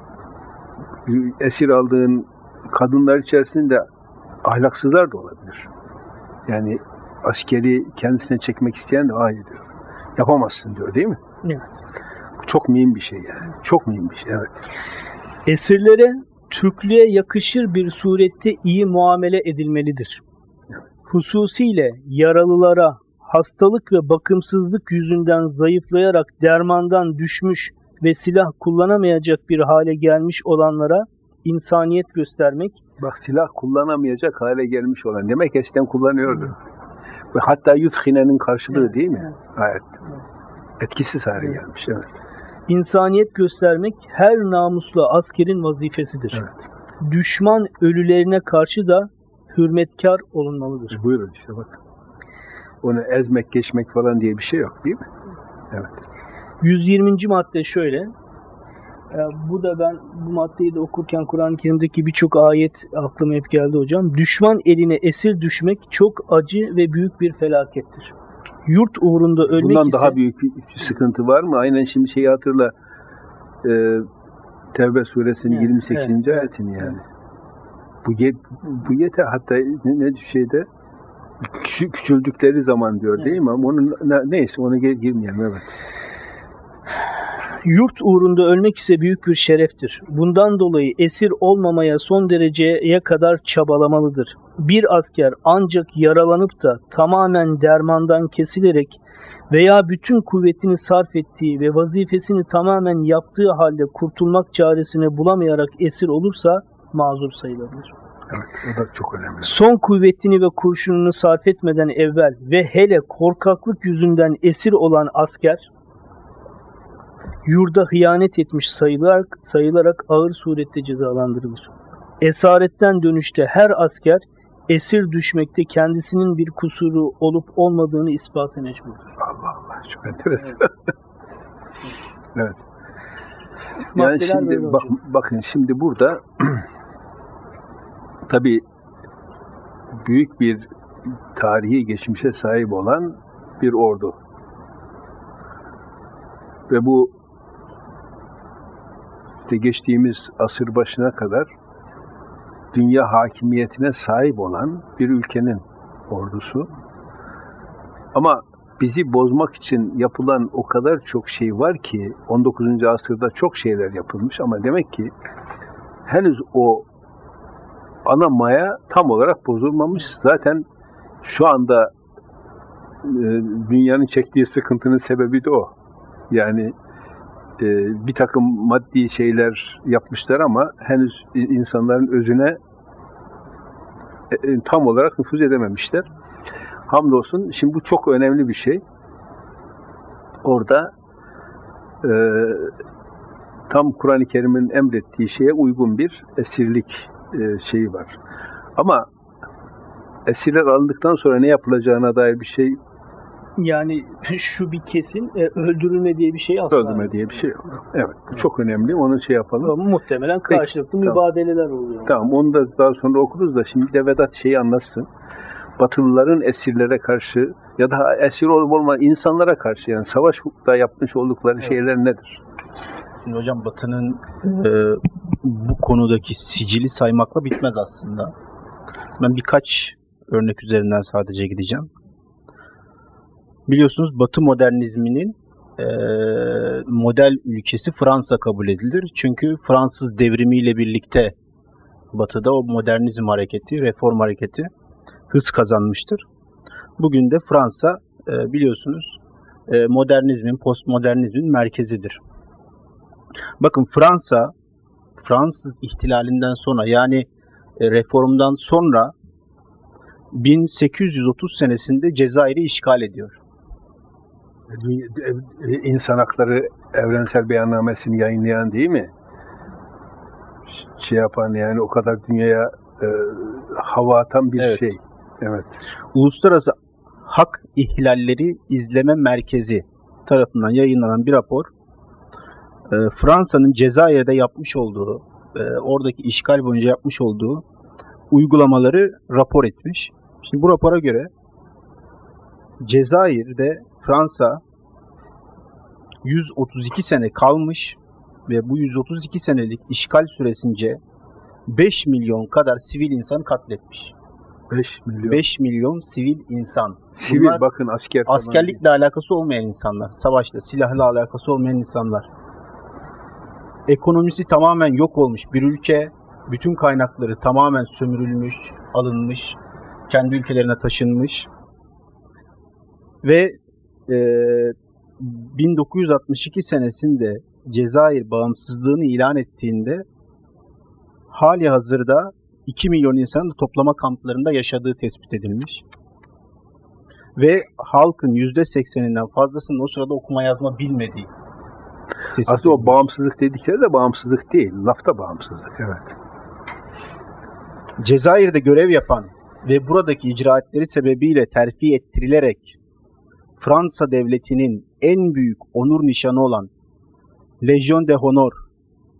esir aldığın kadınlar içerisinde ahlaksızlar da olabilir. Yani askeri kendisine çekmek isteyen de hayır diyor. Yapamazsın diyor değil mi? Evet. Çok mühim bir şey yani. Çok mühim bir şey. Evet. Esirlere Türklüğe yakışır bir surette iyi muamele edilmelidir. Hususiyle yaralılara, hastalık ve bakımsızlık yüzünden zayıflayarak dermandan düşmüş ve silah kullanamayacak bir hale gelmiş olanlara insaniyet göstermek. Bak silah kullanamayacak hale gelmiş olan. Demek eskiden kullanıyordu. Ve hatta yuthinenin karşılığı evet, değil mi? Evet. Evet. Etkisiz hale evet. gelmiş. Evet. İnsaniyet göstermek her namuslu askerin vazifesidir. Evet. Düşman ölülerine karşı da hürmetkar olunmalıdır. E buyurun işte bak. Onu ezmek, geçmek falan diye bir şey yok değil mi? Evet. yüz yirminci madde şöyle. Ya bu da ben bu maddeyi de okurken Kur'an-ı Kerim'deki birçok ayet aklıma hep geldi hocam. Düşman eline esir düşmek çok acı ve büyük bir felakettir. Yurt uğrunda ölmek Bundan ise... daha büyük bir sıkıntı var mı? Aynen şimdi şeyi hatırla. E, Tevbe suresinin Evet, yirmi sekizinci evet, ayetini yani. evet. Bu, yet, bu yeter. Hatta ne, ne şeyde küçü, küçüldükleri zaman diyor Evet. değil mi? Ama onun ne, neyse ona gir, girmeyelim. Evet. Yurt uğrunda ölmek ise büyük bir şereftir. Bundan dolayı esir olmamaya son dereceye kadar çabalamalıdır. Bir asker ancak yaralanıp da tamamen dermandan kesilerek veya bütün kuvvetini sarf ettiği ve vazifesini tamamen yaptığı halde kurtulmak çaresini bulamayarak esir olursa mazur sayılabilir. Evet, o da çok önemli. Son kuvvetini ve kurşununu sarf etmeden evvel ve hele korkaklık yüzünden esir olan asker yurda hıyanet etmiş sayılarak, sayılarak ağır surette cezalandırılır. Esaretten dönüşte her asker esir düşmekte kendisinin bir kusuru olup olmadığını ispata mecburdur. Allah Allah, çok enteresan. Evet. Evet. Yani Maddeler şimdi böyle bak, hocam. bakın şimdi burada tabii büyük bir tarihi geçmişe sahip olan bir ordu. Ve bu işte geçtiğimiz asır başına kadar dünya hakimiyetine sahip olan bir ülkenin ordusu. Ama bizi bozmak için yapılan o kadar çok şey var ki on dokuzuncu asırda çok şeyler yapılmış ama demek ki henüz o ana maya tam olarak bozulmamış. Zaten şu anda e, dünyanın çektiği sıkıntının sebebi de o. Yani e, bir takım maddi şeyler yapmışlar ama henüz insanların özüne e, tam olarak nüfuz edememişler. Hamdolsun. Şimdi bu çok önemli bir şey. Orada e, tam Kur'an-ı Kerim'in emrettiği şeye uygun bir esirlik e, şeyi var. Ama esirler alındıktan sonra ne yapılacağına dair bir şey, Yani şu bir kesin, e, öldürülme diye bir şey asla. öldürme diye bir şey yok. Evet. Bu çok önemli. Onu şey yapalım. Ama muhtemelen karşılıklı Peki, mübadeleler oluyor. Tamam. Onu da daha sonra okuruz da şimdi de Vedat şeyi anlatsın. Batılıların esirlere karşı ya da esir olup olmayan insanlara karşı yani savaşta yapmış oldukları Evet. şeyler nedir? Şimdi hocam Batı'nın e, bu konudaki sicili saymakla bitmez aslında. Ben birkaç örnek üzerinden sadece gideceğim. Biliyorsunuz Batı modernizminin e, model ülkesi Fransa kabul edilir. Çünkü Fransız devrimiyle birlikte Batı'da o modernizm hareketi, reform hareketi hız kazanmıştır. Bugün de Fransa e, biliyorsunuz e, modernizmin, postmodernizmin merkezidir. Bakın Fransa, Fransız ihtilalinden sonra yani e, reformdan sonra bin sekiz yüz otuz senesinde Cezayir'i işgal ediyor. İnsan Hakları Evrensel Beyannamesini yayınlayan değil mi? Şey yapan yani o kadar dünyaya e, hava atan bir Evet. şey. Evet. Uluslararası Hak İhlalleri İzleme Merkezi tarafından yayınlanan bir rapor e, Fransa'nın Cezayir'de yapmış olduğu, e, oradaki işgal boyunca yapmış olduğu uygulamaları rapor etmiş. Şimdi bu rapora göre Cezayir'de Fransa yüz otuz iki sene kalmış ve bu yüz otuz iki senelik işgal süresince beş milyon kadar sivil insan katletmiş. beş milyon. beş milyon sivil insan. Sivil Bunlar bakın asker falan askerlikle alakası olmayan insanlar, savaşla, silahla alakası olmayan insanlar. Ekonomisi tamamen yok olmuş bir ülke, bütün kaynakları tamamen sömürülmüş, alınmış, kendi ülkelerine taşınmış ve e, bin dokuz yüz altmış iki senesinde Cezayir bağımsızlığını ilan ettiğinde hali hazırda iki milyon insanın da toplama kamplarında yaşadığı tespit edilmiş. Ve halkın yüzde sekseninden fazlasının o sırada okuma yazma bilmediği tespit Aslında o edilmiş. bağımsızlık dedikleri de bağımsızlık değil. Lafta bağımsızlık. Evet. Cezayir'de görev yapan ve buradaki icraatleri sebebiyle terfi ettirilerek Fransa devletinin en büyük onur nişanı olan Legion de Honor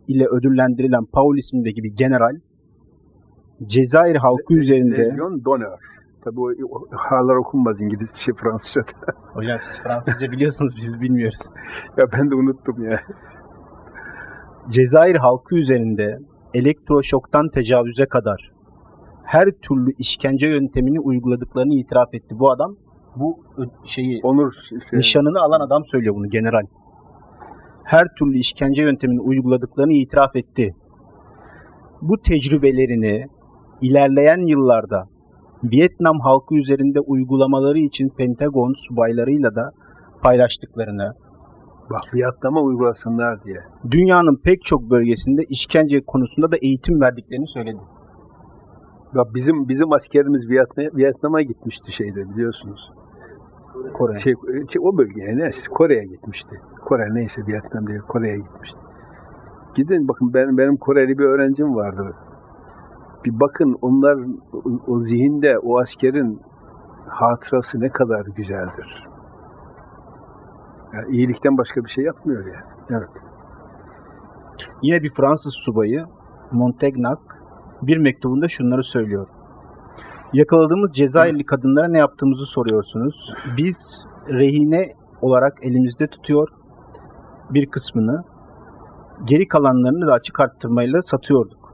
ile ödüllendirilen Paul ismindeki bir general Cezayir halkı üzerinde... Legion d'honneur. Tabii o, o halar okunmaz İngilizce, Fransızca'da. Hocam siz Fransızca biliyorsunuz, biz bilmiyoruz. Ya ben de unuttum ya. Cezayir halkı üzerinde elektroşoktan tecavüze kadar her türlü işkence yöntemini uyguladıklarını itiraf etti. Bu adam, bu şeyi, Onur şey, nişanını alan adam söylüyor bunu, general. Her türlü işkence yöntemini uyguladıklarını itiraf etti. Bu tecrübelerini ilerleyen yıllarda Vietnam halkı üzerinde uygulamaları için Pentagon subaylarıyla da paylaştıklarını, bak Vietnam'a uygulasınlar diye. dünyanın pek çok bölgesinde işkence konusunda da eğitim verdiklerini söyledi. Bak bizim bizim askerimiz Vietnam, Vietnam'a gitmişti şeyde, biliyorsunuz. Kore. Şey, şey, o bölgeye ne? Kore'ye gitmişti. Kore neyse, Vietnam değil, Kore'ye gitmişti. Gidin bakın, benim benim Koreli bir öğrencim vardı. Bir bakın onlar, o, o zihinde o askerin hatırası ne kadar güzeldir. Yani iyilikten başka bir şey yapmıyor yani. Evet. Yine bir Fransız subayı Montagnac bir mektubunda şunları söylüyor. Yakaladığımız Cezayirli kadınlara ne yaptığımızı soruyorsunuz. Biz rehine olarak elimizde tutuyor bir kısmını, geri kalanlarını da açık arttırmayla satıyorduk.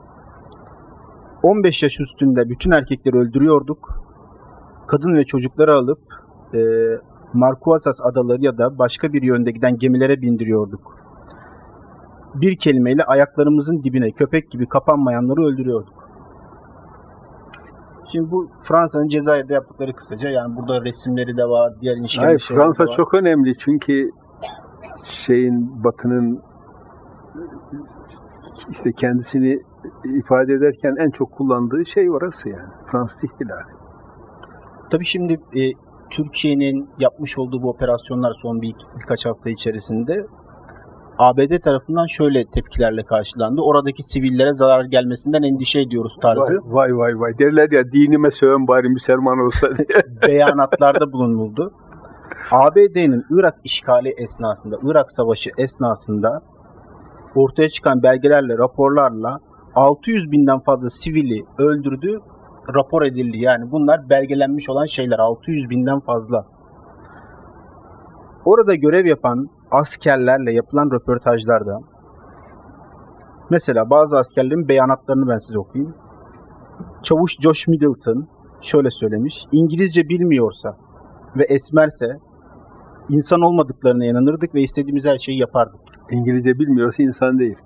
on beş yaş üstünde bütün erkekleri öldürüyorduk. Kadın ve çocukları alıp e, Marquesas adaları ya da başka bir yönde giden gemilere bindiriyorduk. Bir kelimeyle ayaklarımızın dibine köpek gibi kapanmayanları öldürüyorduk. Şimdi bu Fransa'nın Cezayir'de yaptıkları kısaca. Yani burada resimleri de var, diğer işkence Hayır, şeyleri Fransa de var. çok önemli çünkü şeyin, Batı'nın işte kendisini ifade ederken en çok kullandığı şey orası yani. Fransız ihtilali. Tabii şimdi e, Türkiye'nin yapmış olduğu bu operasyonlar son bir, birkaç hafta içerisinde A B D tarafından şöyle tepkilerle karşılandı. Oradaki sivillere zarar gelmesinden endişe ediyoruz tarzı. Vay vay vay vay. Derler ya, dinime söven bari Müslüman olsa diye. beyanatlarda bulunuldu. A B D'nin Irak işgali esnasında, Irak Savaşı esnasında ortaya çıkan belgelerle, raporlarla altı yüz binden fazla sivili öldürdü, rapor edildi. Yani bunlar belgelenmiş olan şeyler, altı yüz binden fazla. Orada görev yapan askerlerle yapılan röportajlarda, mesela bazı askerlerin beyanatlarını ben size okuyayım. Çavuş Josh Middleton şöyle söylemiş: İngilizce bilmiyorsa ve esmerse insan olmadıklarına inanırdık ve istediğimiz her şeyi yapardık. İngilizce bilmiyorsa insan değil.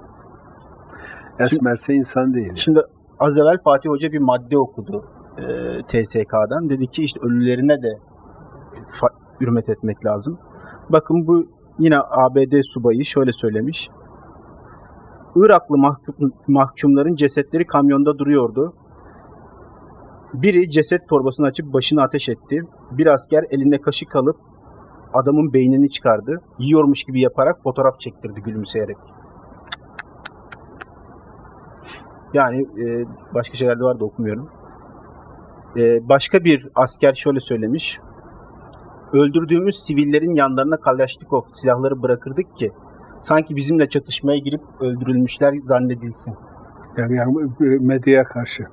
Esmerse insan değil. Şimdi az evvel Fatih Hoca bir madde okudu e, T S K'dan. Dedi ki işte ölülerine de hürmet etmek lazım. Bakın bu yine A B D subayı şöyle söylemiş. Iraklı mahkum, mahkumların cesetleri kamyonda duruyordu. Biri ceset torbasını açıp başını ateş etti. Bir asker elinde kaşık alıp adamın beynini çıkardı. Yiyormuş gibi yaparak fotoğraf çektirdi gülümseyerek. Yani e, başka şeyler de var da okumuyorum. E, başka bir asker şöyle söylemiş. Öldürdüğümüz sivillerin yanlarına Kalaşnikov silahları bırakırdık ki sanki bizimle çatışmaya girip öldürülmüşler zannedilsin. Yani, yani medyaya karşı.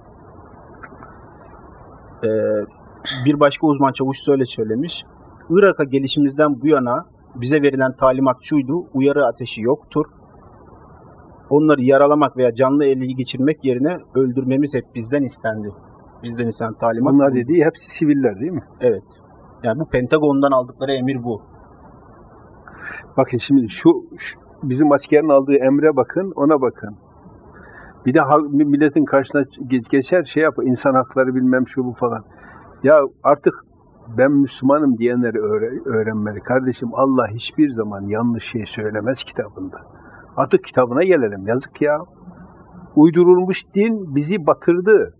E, bir başka uzman çavuş şöyle söylemiş. Irak'a gelişimizden bu yana bize verilen talimat şuydu: uyarı ateşi yoktur. Onları yaralamak veya canlı ele geçirmek yerine öldürmemiz hep bizden istendi. Bizden istenen talimat. Onlar dediği hepsi siviller değil mi? Evet. Yani bu Pentagon'dan aldıkları emir bu. Bakın şimdi şu, şu bizim askerin aldığı emre bakın, ona bakın. Bir de hal, milletin karşısına geçer şey yapar, insan hakları bilmem şu bu falan. Ya artık ben Müslümanım diyenleri öğrenmeli. Kardeşim, Allah hiçbir zaman yanlış şey söylemez kitabında. Artık kitabına gelelim. Yazık ya. Uydurulmuş din bizi batırdı.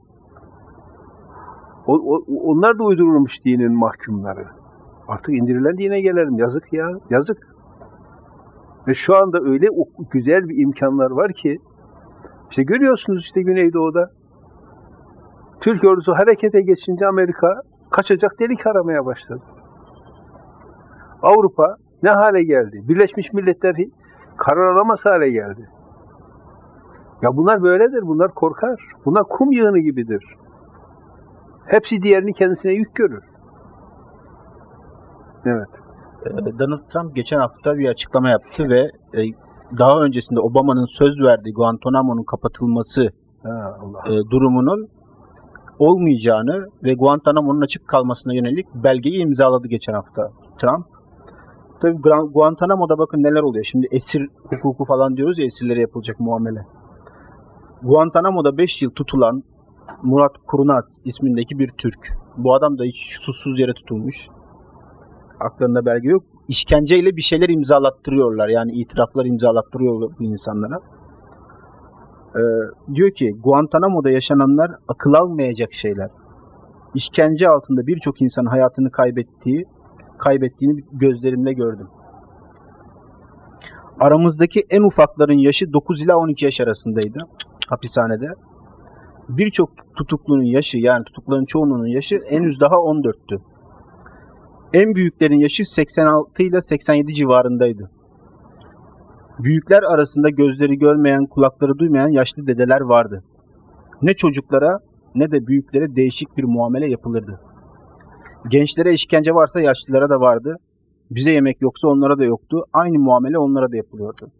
O, o, onlar da uydurulmuş dinin mahkumları. Artık indirilen dine gelelim. Yazık ya. Yazık. Ve şu anda öyle güzel bir imkanlar var ki, işte görüyorsunuz işte Güneydoğu'da Türk ordusu harekete geçince Amerika kaçacak delik aramaya başladı. Avrupa ne hale geldi? Birleşmiş Milletler karar alamaz hale geldi. Ya bunlar böyledir. Bunlar korkar. Bunlar kum yığını gibidir. Hepsi diğerini kendisine yük görür. Evet. Donald Trump geçen hafta bir açıklama yaptı ve daha öncesinde Obama'nın söz verdiği Guantanamo'nun kapatılması Ha, Allah. durumunun olmayacağını ve Guantanamo'nun açık kalmasına yönelik belgeyi imzaladı geçen hafta Trump. Tabii Guantanamo'da bakın neler oluyor. Şimdi esir hukuku falan diyoruz ya, esirlere yapılacak muamele. Guantanamo'da beş yıl tutulan Murat Kurnaz ismindeki bir Türk. Bu adam da hiç suçsuz yere tutulmuş. Aklarında belge yok. İşkenceyle bir şeyler imzalattırıyorlar. Yani itiraflar imzalattırıyorlar bu insanlara. Ee, diyor ki Guantanamo'da yaşananlar akıl almayacak şeyler. İşkence altında birçok insanın hayatını kaybettiği, kaybettiğini gözlerimle gördüm. Aramızdaki en ufakların yaşı dokuz ila on iki yaş arasındaydı hapishanede. Birçok tutuklunun yaşı, yani tutukluların çoğunun yaşı henüz daha on dörttü. En büyüklerin yaşı seksen altı ile seksen yedi civarındaydı. Büyükler arasında gözleri görmeyen, kulakları duymayan yaşlı dedeler vardı. Ne çocuklara ne de büyüklere değişik bir muamele yapılırdı. Gençlere işkence varsa yaşlılara da vardı. Bize yemek yoksa onlara da yoktu. Aynı muamele onlara da yapılıyordu.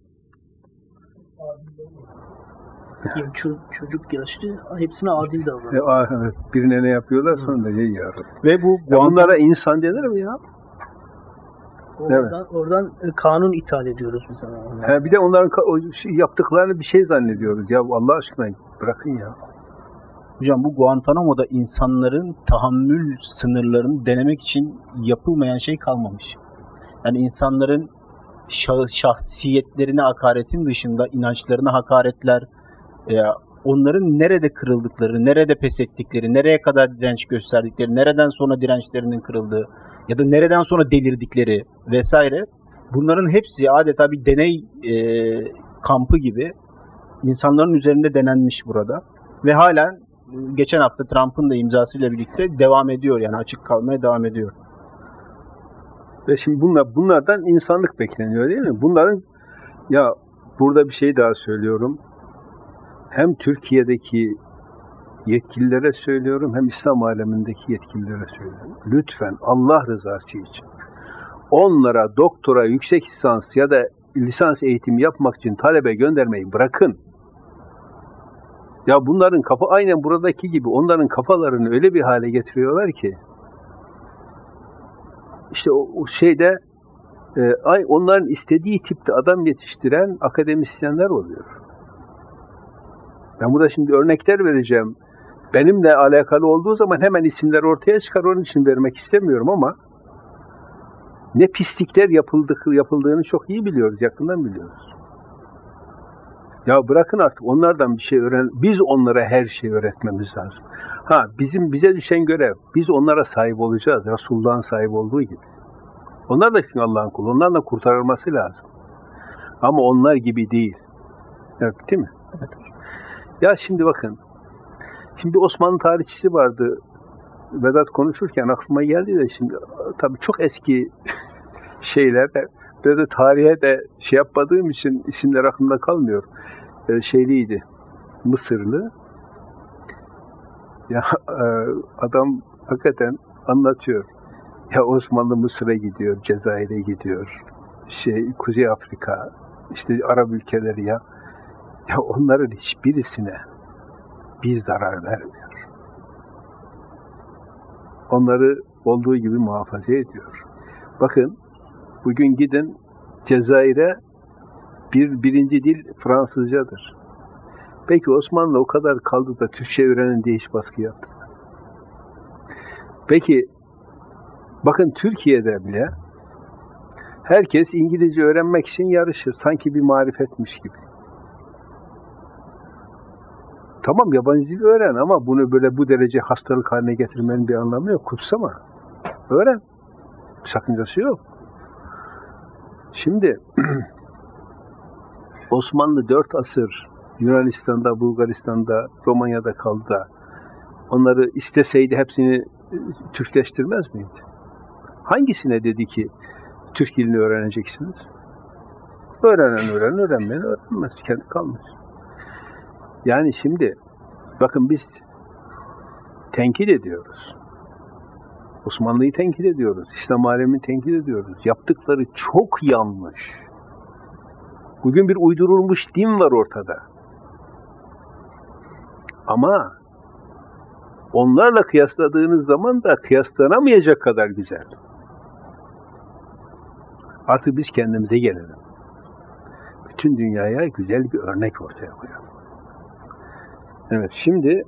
Yani çocuk yaşlı hepsine adil davranıyor. E, evet. Birine ne yapıyorlar sonra da ye yarın. Ve bu Ya bunlara insan denir mi ya? Oradan, evet. oradan kanun ithal ediyoruz biz. He, bir de onların yaptıklarını bir şey zannediyoruz. Ya Allah aşkına bırakın ya. Hocam bu Guantanamo'da insanların tahammül sınırlarını denemek için yapılmayan şey kalmamış. Yani insanların şah- şahsiyetlerine hakaretin dışında inançlarına hakaretler, e, onların nerede kırıldıkları, nerede pes ettikleri, nereye kadar direnç gösterdikleri, nereden sonra dirençlerinin kırıldığı ya da nereden sonra delirdikleri vesaire, bunların hepsi adeta bir deney e, kampı gibi insanların üzerinde denenmiş burada ve halen geçen hafta Trump'ın da imzasıyla birlikte devam ediyor, yani açık kalmaya devam ediyor. Ve şimdi bunlar, bunlardan insanlık bekleniyor değil mi? Bunların, ya burada bir şey daha söylüyorum. Hem Türkiye'deki yetkililere söylüyorum, hem İslam alemindeki yetkililere söylüyorum. Lütfen Allah rızası için onlara doktora, yüksek lisans ya da lisans eğitimi yapmak için talebe göndermeyi bırakın. Ya bunların kafa aynen buradaki gibi, onların kafalarını öyle bir hale getiriyorlar ki işte o, o şeyde e, ay onların istediği tipte adam yetiştiren akademisyenler oluyor. Ben burada şimdi örnekler vereceğim. Benimle alakalı olduğu zaman hemen isimler ortaya çıkar. Onun için vermek istemiyorum ama ne pislikler yapıldık, yapıldığını çok iyi biliyoruz. Yakından biliyoruz. Ya bırakın artık onlardan bir şey öğren. Biz onlara her şeyi öğretmemiz lazım. Ha, bizim bize düşen görev. Biz onlara sahip olacağız. Resulullah'ın sahip olduğu gibi. Onlar da Allah'ın kulu. Onların da kurtarılması lazım. Ama onlar gibi değil. Evet, değil mi? Evet. Ya şimdi bakın. Şimdi Osmanlı tarihçisi vardı. Vedat konuşurken aklıma geldi de şimdi tabii çok eski şeyler de böyle tarihe de şey yapmadığım için isimler aklımda kalmıyor. Ee, şeyliydi. Mısırlı. Ya e, adam hakikaten anlatıyor. Ya Osmanlı Mısır'a gidiyor, Cezayir'e gidiyor. Şey Kuzey Afrika, işte Arap ülkeleri ya. Ya onların hiçbirisine bir zarar vermiyor. Onları olduğu gibi muhafaza ediyor. Bakın bugün gidin Cezayir'e, bir birinci dil Fransızcadır. Peki Osmanlı o kadar kaldı da Türkçe öğrenin diye hiç baskı yaptı. Peki bakın Türkiye'de bile herkes İngilizce öğrenmek için yarışır. Sanki bir marifetmiş gibi. Tamam, yabancı dil öğren ama bunu böyle bu derece hastalık haline getirmenin bir anlamı yok. Kutsama. Öğren. Sakıncası yok. Şimdi Osmanlı dört asır Yunanistan'da, Bulgaristan'da, Romanya'da kaldı da onları isteseydi hepsini Türkleştirmez miydi? Hangisine dedi ki Türk dilini öğreneceksiniz? Öğrenen öğrenen, öğrenmeyen öğrenmez. Kendi kalmaz. Yani şimdi bakın biz tenkit ediyoruz. Osmanlı'yı tenkit ediyoruz. İslam alemini tenkit ediyoruz. Yaptıkları çok yanlış. Bugün bir uydurulmuş din var ortada. Ama onlarla kıyasladığınız zaman da kıyaslanamayacak kadar güzel. Artık biz kendimize gelelim. Bütün dünyaya güzel bir örnek ortaya koyalım. Evet, şimdi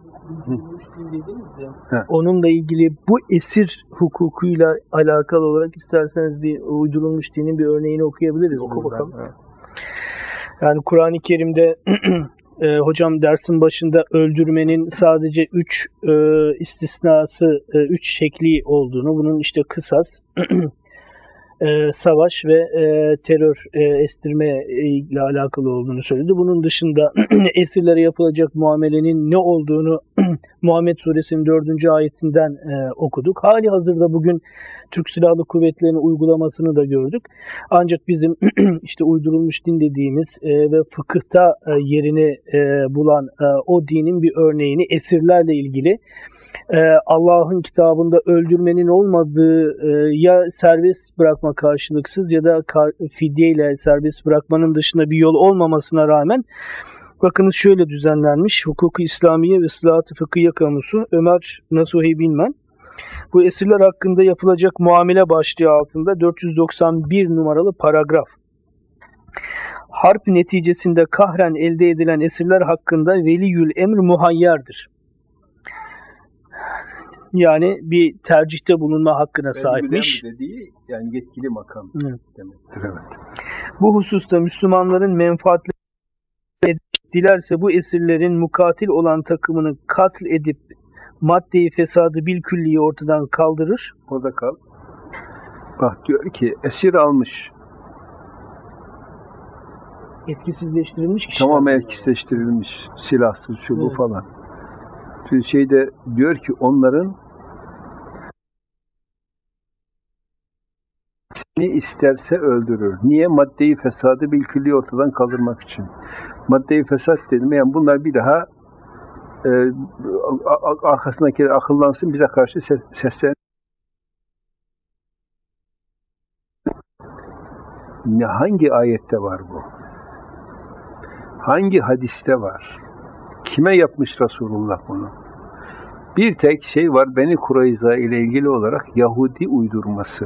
onunla ilgili bu esir hukukuyla alakalı olarak isterseniz bir uydurulmuş dinin bir örneğini okuyabiliriz. Oku bakalım. Evet. Yani Kur'an-ı Kerim'de e, hocam dersin başında öldürmenin sadece üç e, istisnası, e, üç şekli olduğunu, bunun işte kısas, e, savaş ve e, terör e, estirme e, ile alakalı olduğunu söyledi. Bunun dışında esirlere yapılacak muamelenin ne olduğunu Muhammed Suresinin dördüncü ayetinden e, okuduk. Hali hazırda bugün Türk Silahlı Kuvvetleri'nin uygulamasını da gördük. Ancak bizim işte uydurulmuş din dediğimiz e, ve fıkıhta e, yerini e, bulan e, o dinin bir örneğini esirlerle ilgili Ee, Allah'ın kitabında öldürmenin olmadığı e, ya serbest bırakma karşılıksız ya da fidye ile serbest bırakmanın dışında bir yol olmamasına rağmen bakınız şöyle düzenlenmiş. Hukuk-u İslamiye ve Sılat-ı Fıkhiye Kamusu Ömer Nasuhi Bilmen. Bu esirler hakkında yapılacak muamele başlığı altında dört yüz doksan bir numaralı paragraf. Harp neticesinde kahren elde edilen esirler hakkında veliyül emr muhayyerdir. Yani bir tercihte bulunma hakkına sahipmiş. Dediği, yani yetkili makam evet. demektir. Evet. Bu hususta Müslümanların menfaatleri dilerse bu esirlerin mukatil olan takımını katl edip madde-i fesadı bilkülliyi ortadan kaldırır. Orada kal. Bak diyor ki esir almış. Etkisizleştirilmiş kişiler. Tamamen etkisizleştirilmiş. Silahsız şu bu evet. falan. Şeyde diyor ki onların ne isterse öldürür. Niye? Madde-i fesadı bilkülliği ortadan kaldırmak için. Madde-i fesat dedim. Yani bunlar bir daha e, arkasındaki akıllansın, bize karşı ses, seslen. Ne, hangi ayette var bu? Hangi hadiste var? Kime yapmış Resulullah bunu? Bir tek şey var, Beni Kurayza ile ilgili olarak Yahudi uydurması.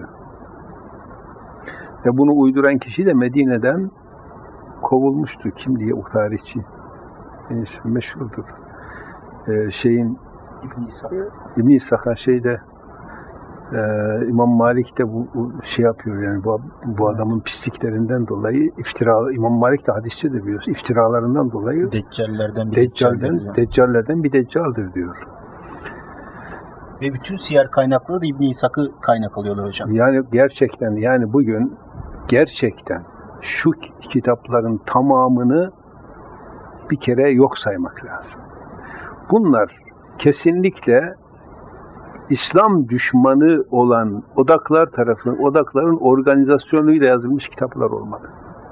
Ve bunu uyduran kişi de Medine'den kovulmuştu. Kim diye o tarihçi? Yani meşhurdur. Ee, şeyin İbn-i İshak. İbn-i İshak'a şeyde e, İmam Malik de bu, bu şey yapıyor yani bu, bu adamın pisliklerinden dolayı iftira, İmam Malik de hadisçi de biliyorsun, iftiralarından dolayı Deccallerden bir Deccal'den, Deccal'dir Deccallerden bir Deccal'dir diyor. Ve bütün siyer kaynakları da İbn-i İshak'ı kaynak alıyorlar hocam. Yani gerçekten yani bugün gerçekten şu kitapların tamamını bir kere yok saymak lazım. Bunlar kesinlikle İslam düşmanı olan odaklar tarafından, odakların organizasyonuyla yazılmış kitaplar olmalı.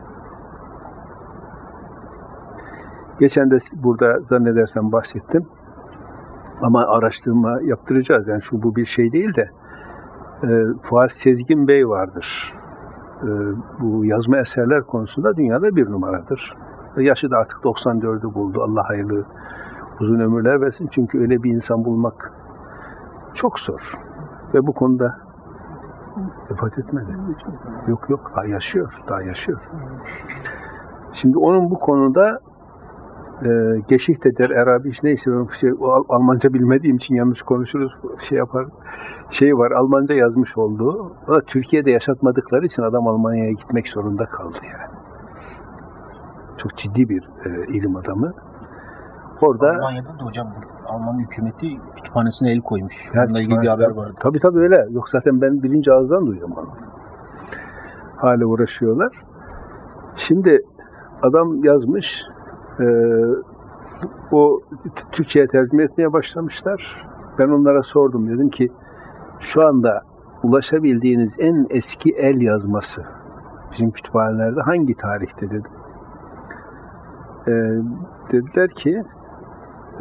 Geçen de burada zannedersem bahsettim. Ama araştırma yaptıracağız. Yani şu bu bir şey değil de e, Fuat Sezgin Bey vardır. E, bu yazma eserler konusunda dünyada bir numaradır. E, yaşı da artık doksan dördü buldu. Allah hayırlı uzun ömürler versin. Çünkü öyle bir insan bulmak çok zor. Ve bu konuda vefat etmedi. Yok yok. Daha yaşıyor. Daha yaşıyor. Şimdi onun bu konuda e, Geschichte der Arabisch neyse şey, o Almanca bilmediğim için yanlış konuşuruz. Şey yapar. Şey var. Almanca yazmış olduğu. O da Türkiye'de yaşatmadıkları için adam Almanya'ya gitmek zorunda kaldı yani. Çok ciddi bir e, ilim adamı. Orada Almanya'da da hocam Alman hükümeti kütüphanesine el koymuş. Yani Bununla ilgili bir haber vardı. Tabii tabii öyle. Yok zaten ben birinci ağızdan duydum onu. Hala uğraşıyorlar. Şimdi adam yazmış. E, o Türkçe'ye tercüme etmeye başlamışlar. Ben onlara sordum. Dedim ki şu anda ulaşabildiğiniz en eski el yazması bizim kütüphanelerde hangi tarihte dedim. E, dediler ki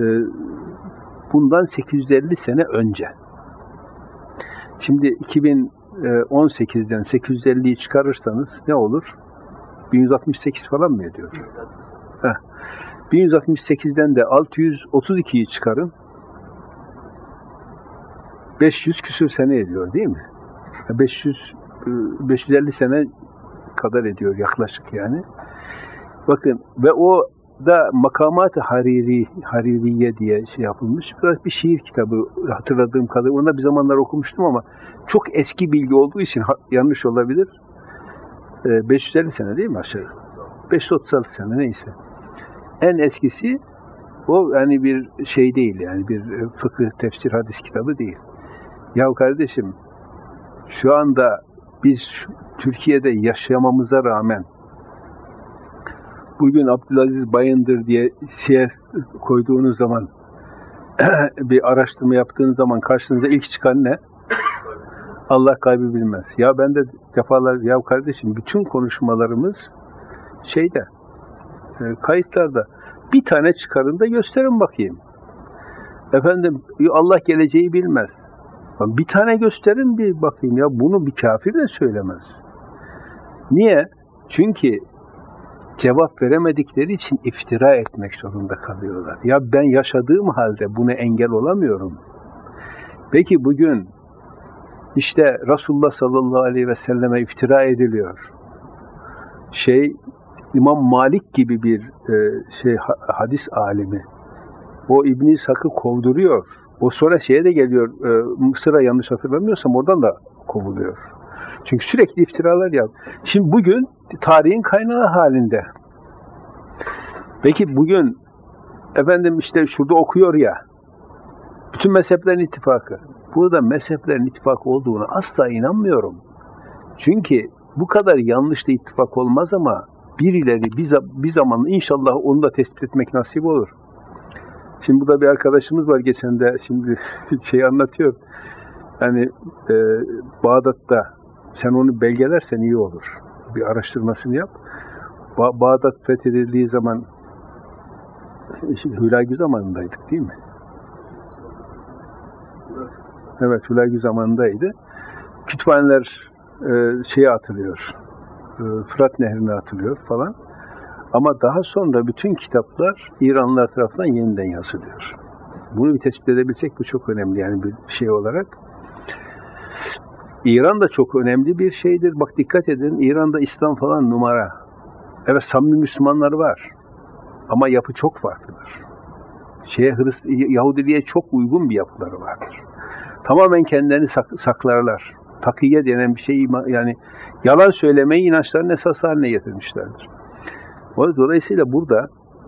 e, bundan sekiz yüz elli sene önce. Şimdi iki bin on sekizden sekiz yüz elliyi çıkarırsanız ne olur? bin yüz altmış sekiz falan mı ediyor? Heh. bin yüz altmış sekizden de altı yüz otuz ikiyi çıkarın. beş yüz küsür sene ediyor değil mi? beş yüz beş yüz elli sene kadar ediyor yaklaşık yani. Bakın ve o da Makamat-ı Hariri, Haririye diye şey yapılmış. Biraz bir şiir kitabı hatırladığım kadarıyla. Onu da bir zamanlar okumuştum ama çok eski bilgi olduğu için yanlış olabilir. beş yüz elli sene değil mi aşağı? beş yüz otuz altı sene neyse. En eskisi o yani bir şey değil yani bir fıkıh, tefsir, hadis kitabı değil. Ya kardeşim şu anda biz Türkiye'de yaşamamıza rağmen bugün Abdülaziz Bayındır diye şeye koyduğunuz zaman bir araştırma yaptığınız zaman karşınıza ilk çıkan ne? Allah kaybı bilmez. Ya ben de defalar ya kardeşim bütün konuşmalarımız şeyde kayıtlarda bir tane çıkarın da gösterin bakayım. Efendim Allah geleceği bilmez. Bir tane gösterin bir bakayım ya bunu bir kafir de söylemez. Niye? Çünkü cevap veremedikleri için iftira etmek zorunda kalıyorlar. Ya ben yaşadığım halde buna engel olamıyorum. Peki bugün işte Resulullah sallallahu aleyhi ve selleme iftira ediliyor. Şey İmam Malik gibi bir e, şey hadis alimi o İbn-i İshak'ı kovduruyor. O sonra şeye de geliyor e, Mısır'a yanlış hatırlamıyorsam oradan da kovuluyor. Çünkü sürekli iftiralar yap. Şimdi bugün tarihin kaynağı halinde. Peki bugün efendim işte şurada okuyor ya bütün mezheplerin ittifakı. Burada mezheplerin ittifakı olduğunu asla inanmıyorum. Çünkü bu kadar yanlışla ittifak olmaz ama birileri bir, bir zaman inşallah onu da tespit etmek nasip olur. Şimdi burada bir arkadaşımız var geçen de şimdi şey anlatıyor. Hani e, Bağdat'ta sen onu belgelersen iyi olur. Bir araştırmasını yap. Ba- Bağdat fethedildiği zaman Hülagü zamanındaydık değil mi? Evet, Hülagü zamanındaydı. Kütüphaneler e, şeye atılıyor. E, Fırat Nehri'ne atılıyor falan. Ama daha sonra bütün kitaplar İranlılar tarafından yeniden yazılıyor. Bunu bir tespit edebilsek bu çok önemli yani bir şey olarak. İran da çok önemli bir şeydir. Bak dikkat edin, İran'da İslam falan numara. Evet, samimi Müslümanlar var. Ama yapı çok farklıdır. Şeye, Hrist- Yahudiliğe çok uygun bir yapıları vardır. Tamamen kendilerini sak- saklarlar. Takiye denen bir şey, yani yalan söylemeyi inançların esas haline getirmişlerdir. Dolayısıyla burada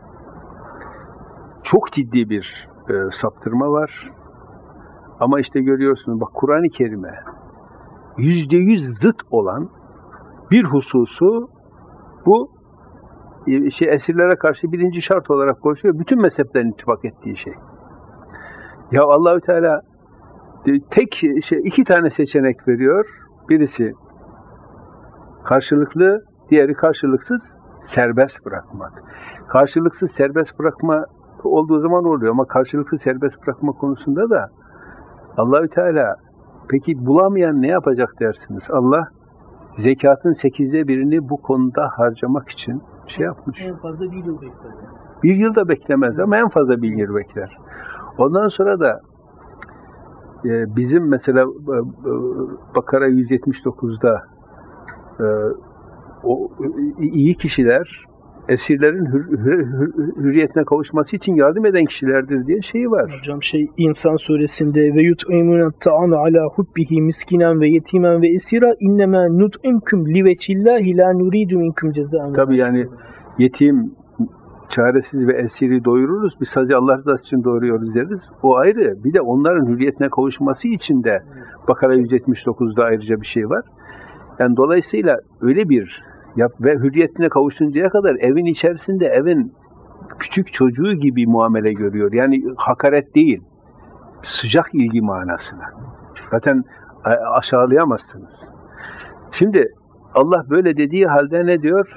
çok ciddi bir e, saptırma var. Ama işte görüyorsunuz bak Kur'an-ı Kerim'e yüzde yüz zıt olan bir hususu bu e, şey esirlere karşı birinci şart olarak koşuyor. Bütün mezheplerin ittifak ettiği şey. Ya Allahü Teala tek şey iki tane seçenek veriyor. Birisi karşılıklı, diğeri karşılıksız serbest bırakmak. Karşılıksız serbest bırakma olduğu zaman oluyor ama karşılıksız serbest bırakma konusunda da Allahü Teala peki bulamayan ne yapacak dersiniz? Allah zekatın sekizde birini bu konuda harcamak için şey yapmış. En fazla bir yıl bekler. Bir yıl da beklemez ama en fazla bir yıl bekler. Ondan sonra da e, bizim mesela e, Bakara yüz yetmiş dokuzda e, o iyi kişiler esirlerin hür, hür, hür, hürriyetine kavuşması için yardım eden kişilerdir diye şeyi var. Hocam şey İnsan suresinde ve yut'imune ta'ame ala hubbihi miskinen ve yetimen ve esira innema nut'imkum liveçillahi la nuridu minkum cezaen. Tabii yani yetim, çaresiz ve esiri doyururuz. Biz sadece Allah rızası için doyuruyoruz deriz. O ayrı. Bir de onların hürriyetine kavuşması için de Bakara yüz yetmiş dokuzda ayrıca bir şey var. Yani dolayısıyla öyle bir yap ve hürriyetine kavuşuncaya kadar evin içerisinde evin küçük çocuğu gibi muamele görüyor. Yani hakaret değil. Sıcak ilgi manasına. Zaten aşağılayamazsınız. Şimdi Allah böyle dediği halde ne diyor?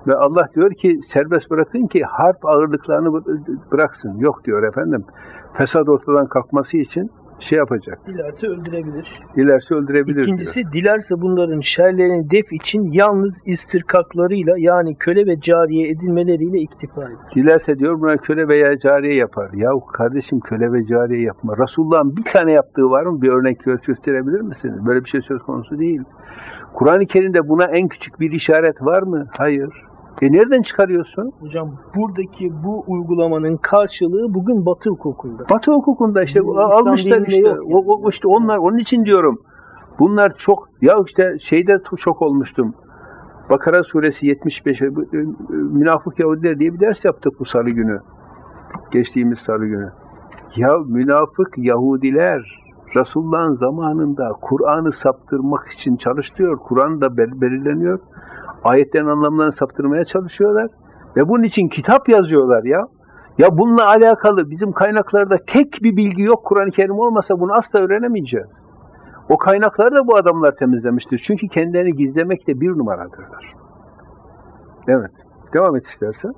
Ve Allah diyor ki serbest bırakın ki harp ağırlıklarını bıraksın. Yok diyor efendim. Fesat ortadan kalkması için şey yapacak. Dilerse öldürebilir. Dilerse öldürebilir İkincisi diyor. dilerse bunların şerlerini def için yalnız istirkaklarıyla yani köle ve cariye edilmeleriyle iktifa eder. Dilerse diyor buna köle veya cariye yapar. Yahu kardeşim köle ve cariye yapma. Resulullah'ın bir tane yaptığı var mı? Bir örnek gösterebilir misiniz? Böyle bir şey söz konusu değil. Kur'an-ı Kerim'de buna en küçük bir işaret var mı? Hayır. E nereden çıkarıyorsun? Hocam buradaki bu uygulamanın karşılığı bugün Batı hukukunda. Batı hukukunda işte İslam almışlar dininde işte. yok O, o işte onlar onun için diyorum. Bunlar çok ya işte şeyde çok olmuştum. Bakara suresi yetmiş beş münafık Yahudiler diye bir ders yaptık bu salı günü. Geçtiğimiz salı günü. Ya münafık Yahudiler Resulullah'ın zamanında Kur'an'ı saptırmak için çalışıyor. Kur'an da belirleniyor. Ayetlerin anlamlarını saptırmaya çalışıyorlar. Ve bunun için kitap yazıyorlar ya. Ya bununla alakalı bizim kaynaklarda tek bir bilgi yok. Kur'an-ı Kerim olmasa bunu asla öğrenemeyeceğiz. O kaynakları da bu adamlar temizlemiştir. Çünkü kendilerini gizlemekte bir numaradırlar. Evet. Devam et istersen.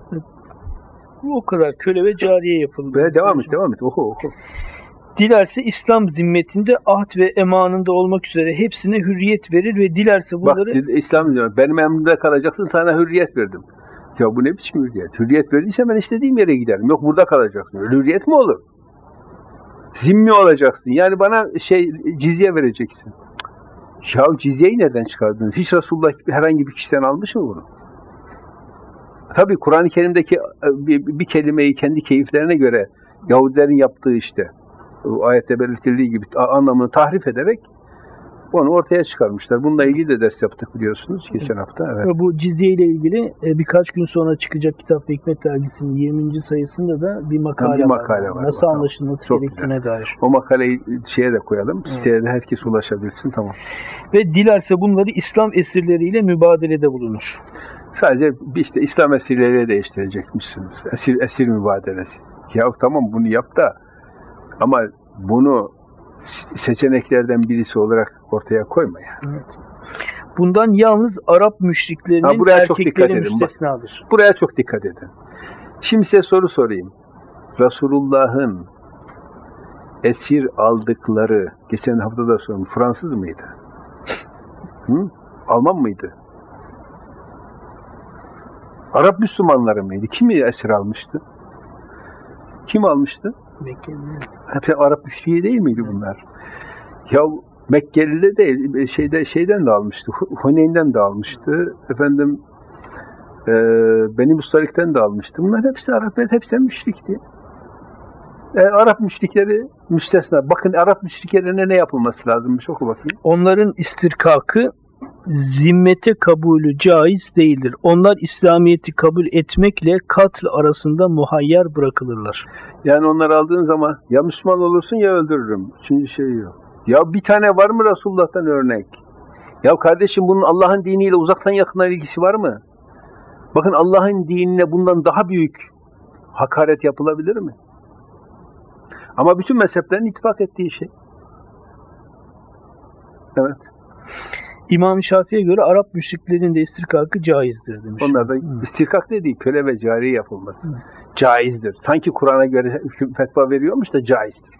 Bu o kadar köle ve cariye yapıldı. Ve devam et, devam et. Oku, oku. Dilerse İslam zimmetinde ahd ve emanında olmak üzere hepsine hürriyet verir ve dilerse bunları... Bak İslam diyor, benim emrimde kalacaksın, sana hürriyet verdim. Ya bu ne biçim hürriyet? Hürriyet verdiyse ben istediğim yere giderim. Yok burada kalacaksın. Öyle hürriyet mi olur? Zimmi olacaksın. Yani bana şey cizye vereceksin. Ya cizyeyi nereden çıkardınız? Hiç Resulullah herhangi bir kişiden almış mı bunu? Tabii Kur'an-ı Kerim'deki bir, bir kelimeyi kendi keyiflerine göre Yahudilerin yaptığı işte o ayette belirtildiği gibi anlamını tahrif ederek onu ortaya çıkarmışlar. Bununla ilgili de ders yaptık biliyorsunuz geçen hafta. Evet. Bu cizye ile ilgili birkaç gün sonra çıkacak Kitap ve Hikmet Dergisi'nin yirminci sayısında da bir makale, bir makale var. var. Nasıl Bakalım. anlaşılması Çok gerektiğine güzel. dair. O makaleyi şeye de koyalım. Siteye de herkes ulaşabilsin. Tamam. Ve dilerse bunları İslam esirleriyle mübadelede bulunur. Sadece işte İslam esirleriyle değiştirecekmişsiniz. Esir, esir mübadelesi. Ya tamam bunu yap da ama bunu seçeneklerden birisi olarak ortaya koyma yani. Evet. Bundan yalnız Arap müşriklerinin ha, buraya çok dikkat erkekleri edin. müstesnadır. Buraya çok dikkat edin. Şimdi size soru sorayım. Resulullah'ın esir aldıkları, geçen hafta da sordum, Fransız mıydı? Hı? Alman mıydı? Arap Müslümanları mıydı? Kimi esir almıştı? Kim almıştı? Mekkeliler. Hep Arap müşriği değil miydi bunlar? Ya Mekkeli'de değil, şeyde şeyden de almıştı. Huneyn'den de almıştı. Efendim e, Beni Mustarik'ten de almıştı. Bunlar hepsi Arap, hepsi de müşrikti. E, Arap müşrikleri müstesna. Bakın Arap müşriklerine ne yapılması lazımmış? Oku bakayım. Onların istirkakı zimmete kabulü caiz değildir. Onlar İslamiyet'i kabul etmekle katl arasında muhayyer bırakılırlar. Yani onları aldığın zaman ya Müslüman olursun ya öldürürüm. Üçüncü şey yok. Ya bir tane var mı Resulullah'tan örnek? Ya kardeşim bunun Allah'ın diniyle uzaktan yakından ilgisi var mı? Bakın Allah'ın dinine bundan daha büyük hakaret yapılabilir mi? Ama bütün mezheplerin ittifak ettiği şey. Evet. İmam Şafii'ye göre Arap müşriklerinin de istirkakı caizdir demiş. Onlar da hmm. istirkak dediği köle ve cariye yapılması. Hmm. Caizdir. Sanki Kur'an'a göre fetva veriyormuş da caizdir.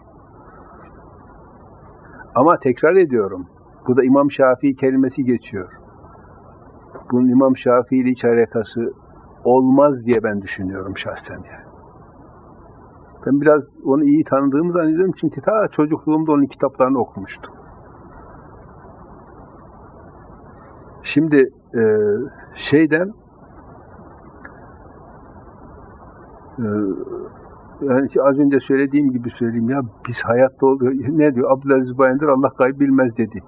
Ama tekrar ediyorum. Bu da İmam Şafii kelimesi geçiyor. Bunun İmam Şafii ile hiç alakası olmaz diye ben düşünüyorum şahsen yani. Ben biraz onu iyi tanıdığımı zannediyorum çünkü ta çocukluğumda onun kitaplarını okumuştum. Şimdi e, şeyden e, yani az önce söylediğim gibi söyleyeyim ya biz hayatta oluyor. Ne diyor? Abdülaziz Bayındır Allah gayb bilmez dedi.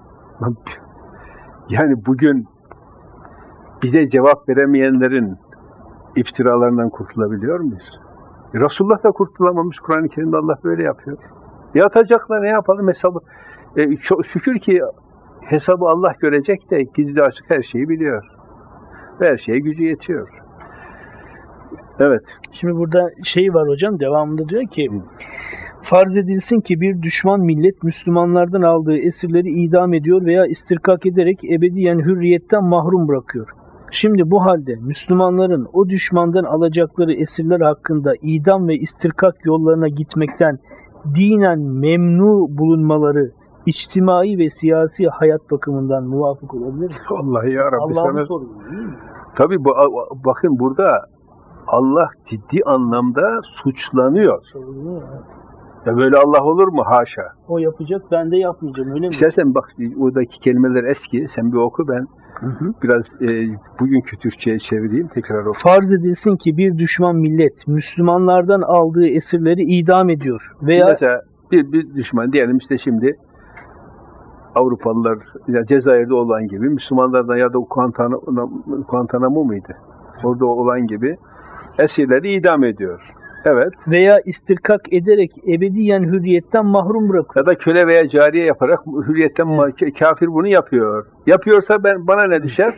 Yani bugün bize cevap veremeyenlerin iftiralarından kurtulabiliyor muyuz? E, Resulullah da kurtulamamış. Kur'an-ı Kerim'de Allah böyle yapıyor. Yatacaklar ne yapalım hesabı. E, çok şükür ki hesabı Allah görecek de gizli açık her şeyi biliyor. Her şeye gücü yetiyor. Evet. Şimdi burada şey var hocam devamında diyor ki farz edilsin ki bir düşman millet Müslümanlardan aldığı esirleri idam ediyor veya istirkak ederek ebediyen hürriyetten mahrum bırakıyor. Şimdi bu halde Müslümanların o düşmandan alacakları esirler hakkında idam ve istirkak yollarına gitmekten dinen memnu bulunmaları içtimai ve siyasi hayat bakımından muvafık olabilir mi? Vallahi ya Rabbi Allah'ın sana... sorusu değil mi? Tabii bu, bakın burada Allah ciddi anlamda suçlanıyor. Soruluyor. Ya böyle Allah olur mu? Haşa. O yapacak, ben de yapmayacağım, öyle mi? İstersen bak, oradaki kelimeler eski. Sen bir oku, ben Hı hı. biraz e, bugünkü Türkçe'ye çevireyim. Tekrar oku. Farz edilsin ki bir düşman millet Müslümanlardan aldığı esirleri idam ediyor veya Mesela bir, bir düşman diyelim, işte şimdi Avrupalılar ya Cezayir'de olan gibi Müslümanlardan ya da Guantanamo, Guantanamo muydu? Orada olan gibi esirleri idam ediyor. Evet. veya istirkak ederek ebediyen hürriyetten mahrum bırakıyor. Ya da köle veya cariye yaparak hürriyetten ma- kafir bunu yapıyor. Yapıyorsa ben bana ne düşer?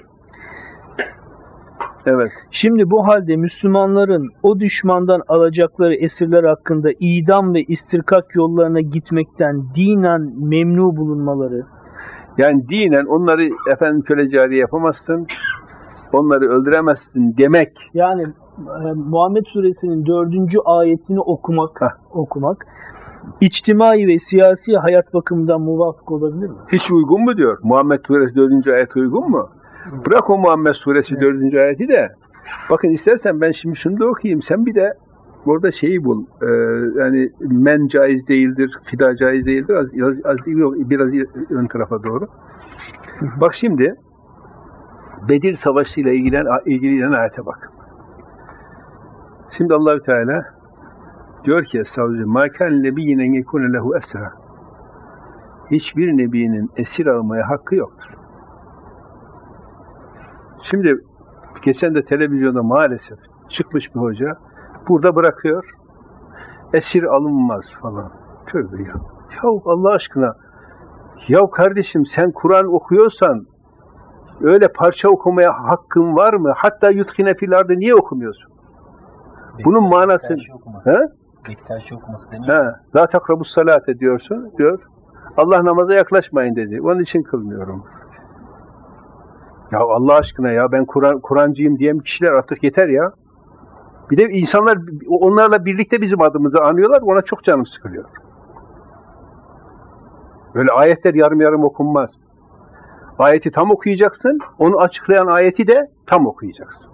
Evet. Şimdi bu halde Müslümanların o düşmandan alacakları esirler hakkında idam ve istirkak yollarına gitmekten dinen memnu bulunmaları, Yani dinen onları efendim köle cariye yapamazsın, onları öldüremezsin demek. yani e, Muhammed Suresinin dördüncü ayetini okumak, Heh. okumak içtimai ve siyasi hayat bakımından muvafık olabilir mi? Hiç uygun mu diyor? Muhammed Suresi dördüncü ayet uygun mu? Bırak o Muhammed Suresi dördüncü ayeti de. Bakın istersen ben şimdi şunu da okuyayım. Sen bir de orada şeyi bul. Ee, yani men caiz değildir, fida caiz değildir. Az, az, az, yok, biraz ön tarafa doğru. Bak şimdi Bedir Savaşı ile ilgilen, ilgilenen ayete bak. Şimdi Allahü Teala diyor ki Estağfirullah. مَا كَانْ نَبِيِّنَ اَنْ يَكُونَ لَهُ اَسْرًا. Hiçbir nebinin esir almaya hakkı yoktur. Şimdi geçen de televizyonda maalesef çıkmış bir hoca burada bırakıyor. Esir alınmaz falan. Tövbe ya. Ya Allah aşkına. Ya kardeşim sen Kur'an okuyorsan öyle parça okumaya hakkın var mı? Hatta yutkine fil ardı niye okumuyorsun? Bunun manası... He? Bektaşi okuması deniyor. He. La takrabus salate diyorsun. Diyor. Allah namaza yaklaşmayın dedi. Onun için kılmıyorum. Ya Allah aşkına ya ben Kur'an Kur'ancıyım diyen kişiler artık yeter ya. Bir de insanlar onlarla birlikte bizim adımızı anıyorlar. Ona çok canım sıkılıyor. Böyle ayetler yarım yarım okunmaz. Ayeti tam okuyacaksın. Onu açıklayan ayeti de tam okuyacaksın.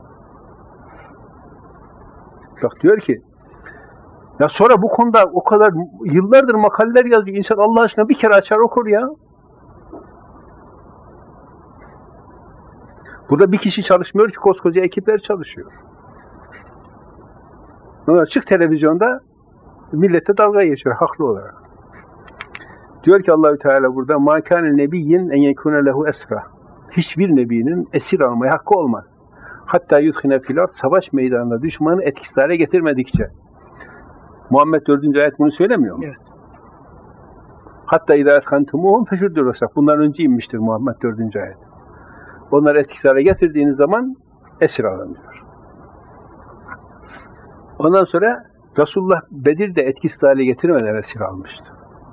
Bak diyor ki ya sonra bu konuda o kadar yıllardır makaleler yazıyor. İnsan Allah aşkına bir kere açar okur ya. Burada bir kişi çalışmıyor ki, koskoca ekipler çalışıyor. Açık televizyonda millete dalga geçiyor haklı olarak. Diyor ki Allahü Teala burada مَا كَانَ نَبِيٍّ اَنْ يَكُونَ لَهُ اَسْرًا. Hiçbir nebinin esir almaya hakkı olmaz. Hatta yuthine fil ard, savaş meydanında düşmanı etkisiz hale getirmedikçe. Muhammed dördüncü ayet bunu söylemiyor mu? Evet. Hatta اِذَا اَتْخَنْتُمُوهُمْ فَشُدُّ. Bundan önce inmiştir Muhammed dördüncü ayet. Onları etkisiz hale getirdiğiniz zaman esir alınıyor. Ondan sonra Resulullah Bedir'de etkisiz hale getirmeden esir almıştı.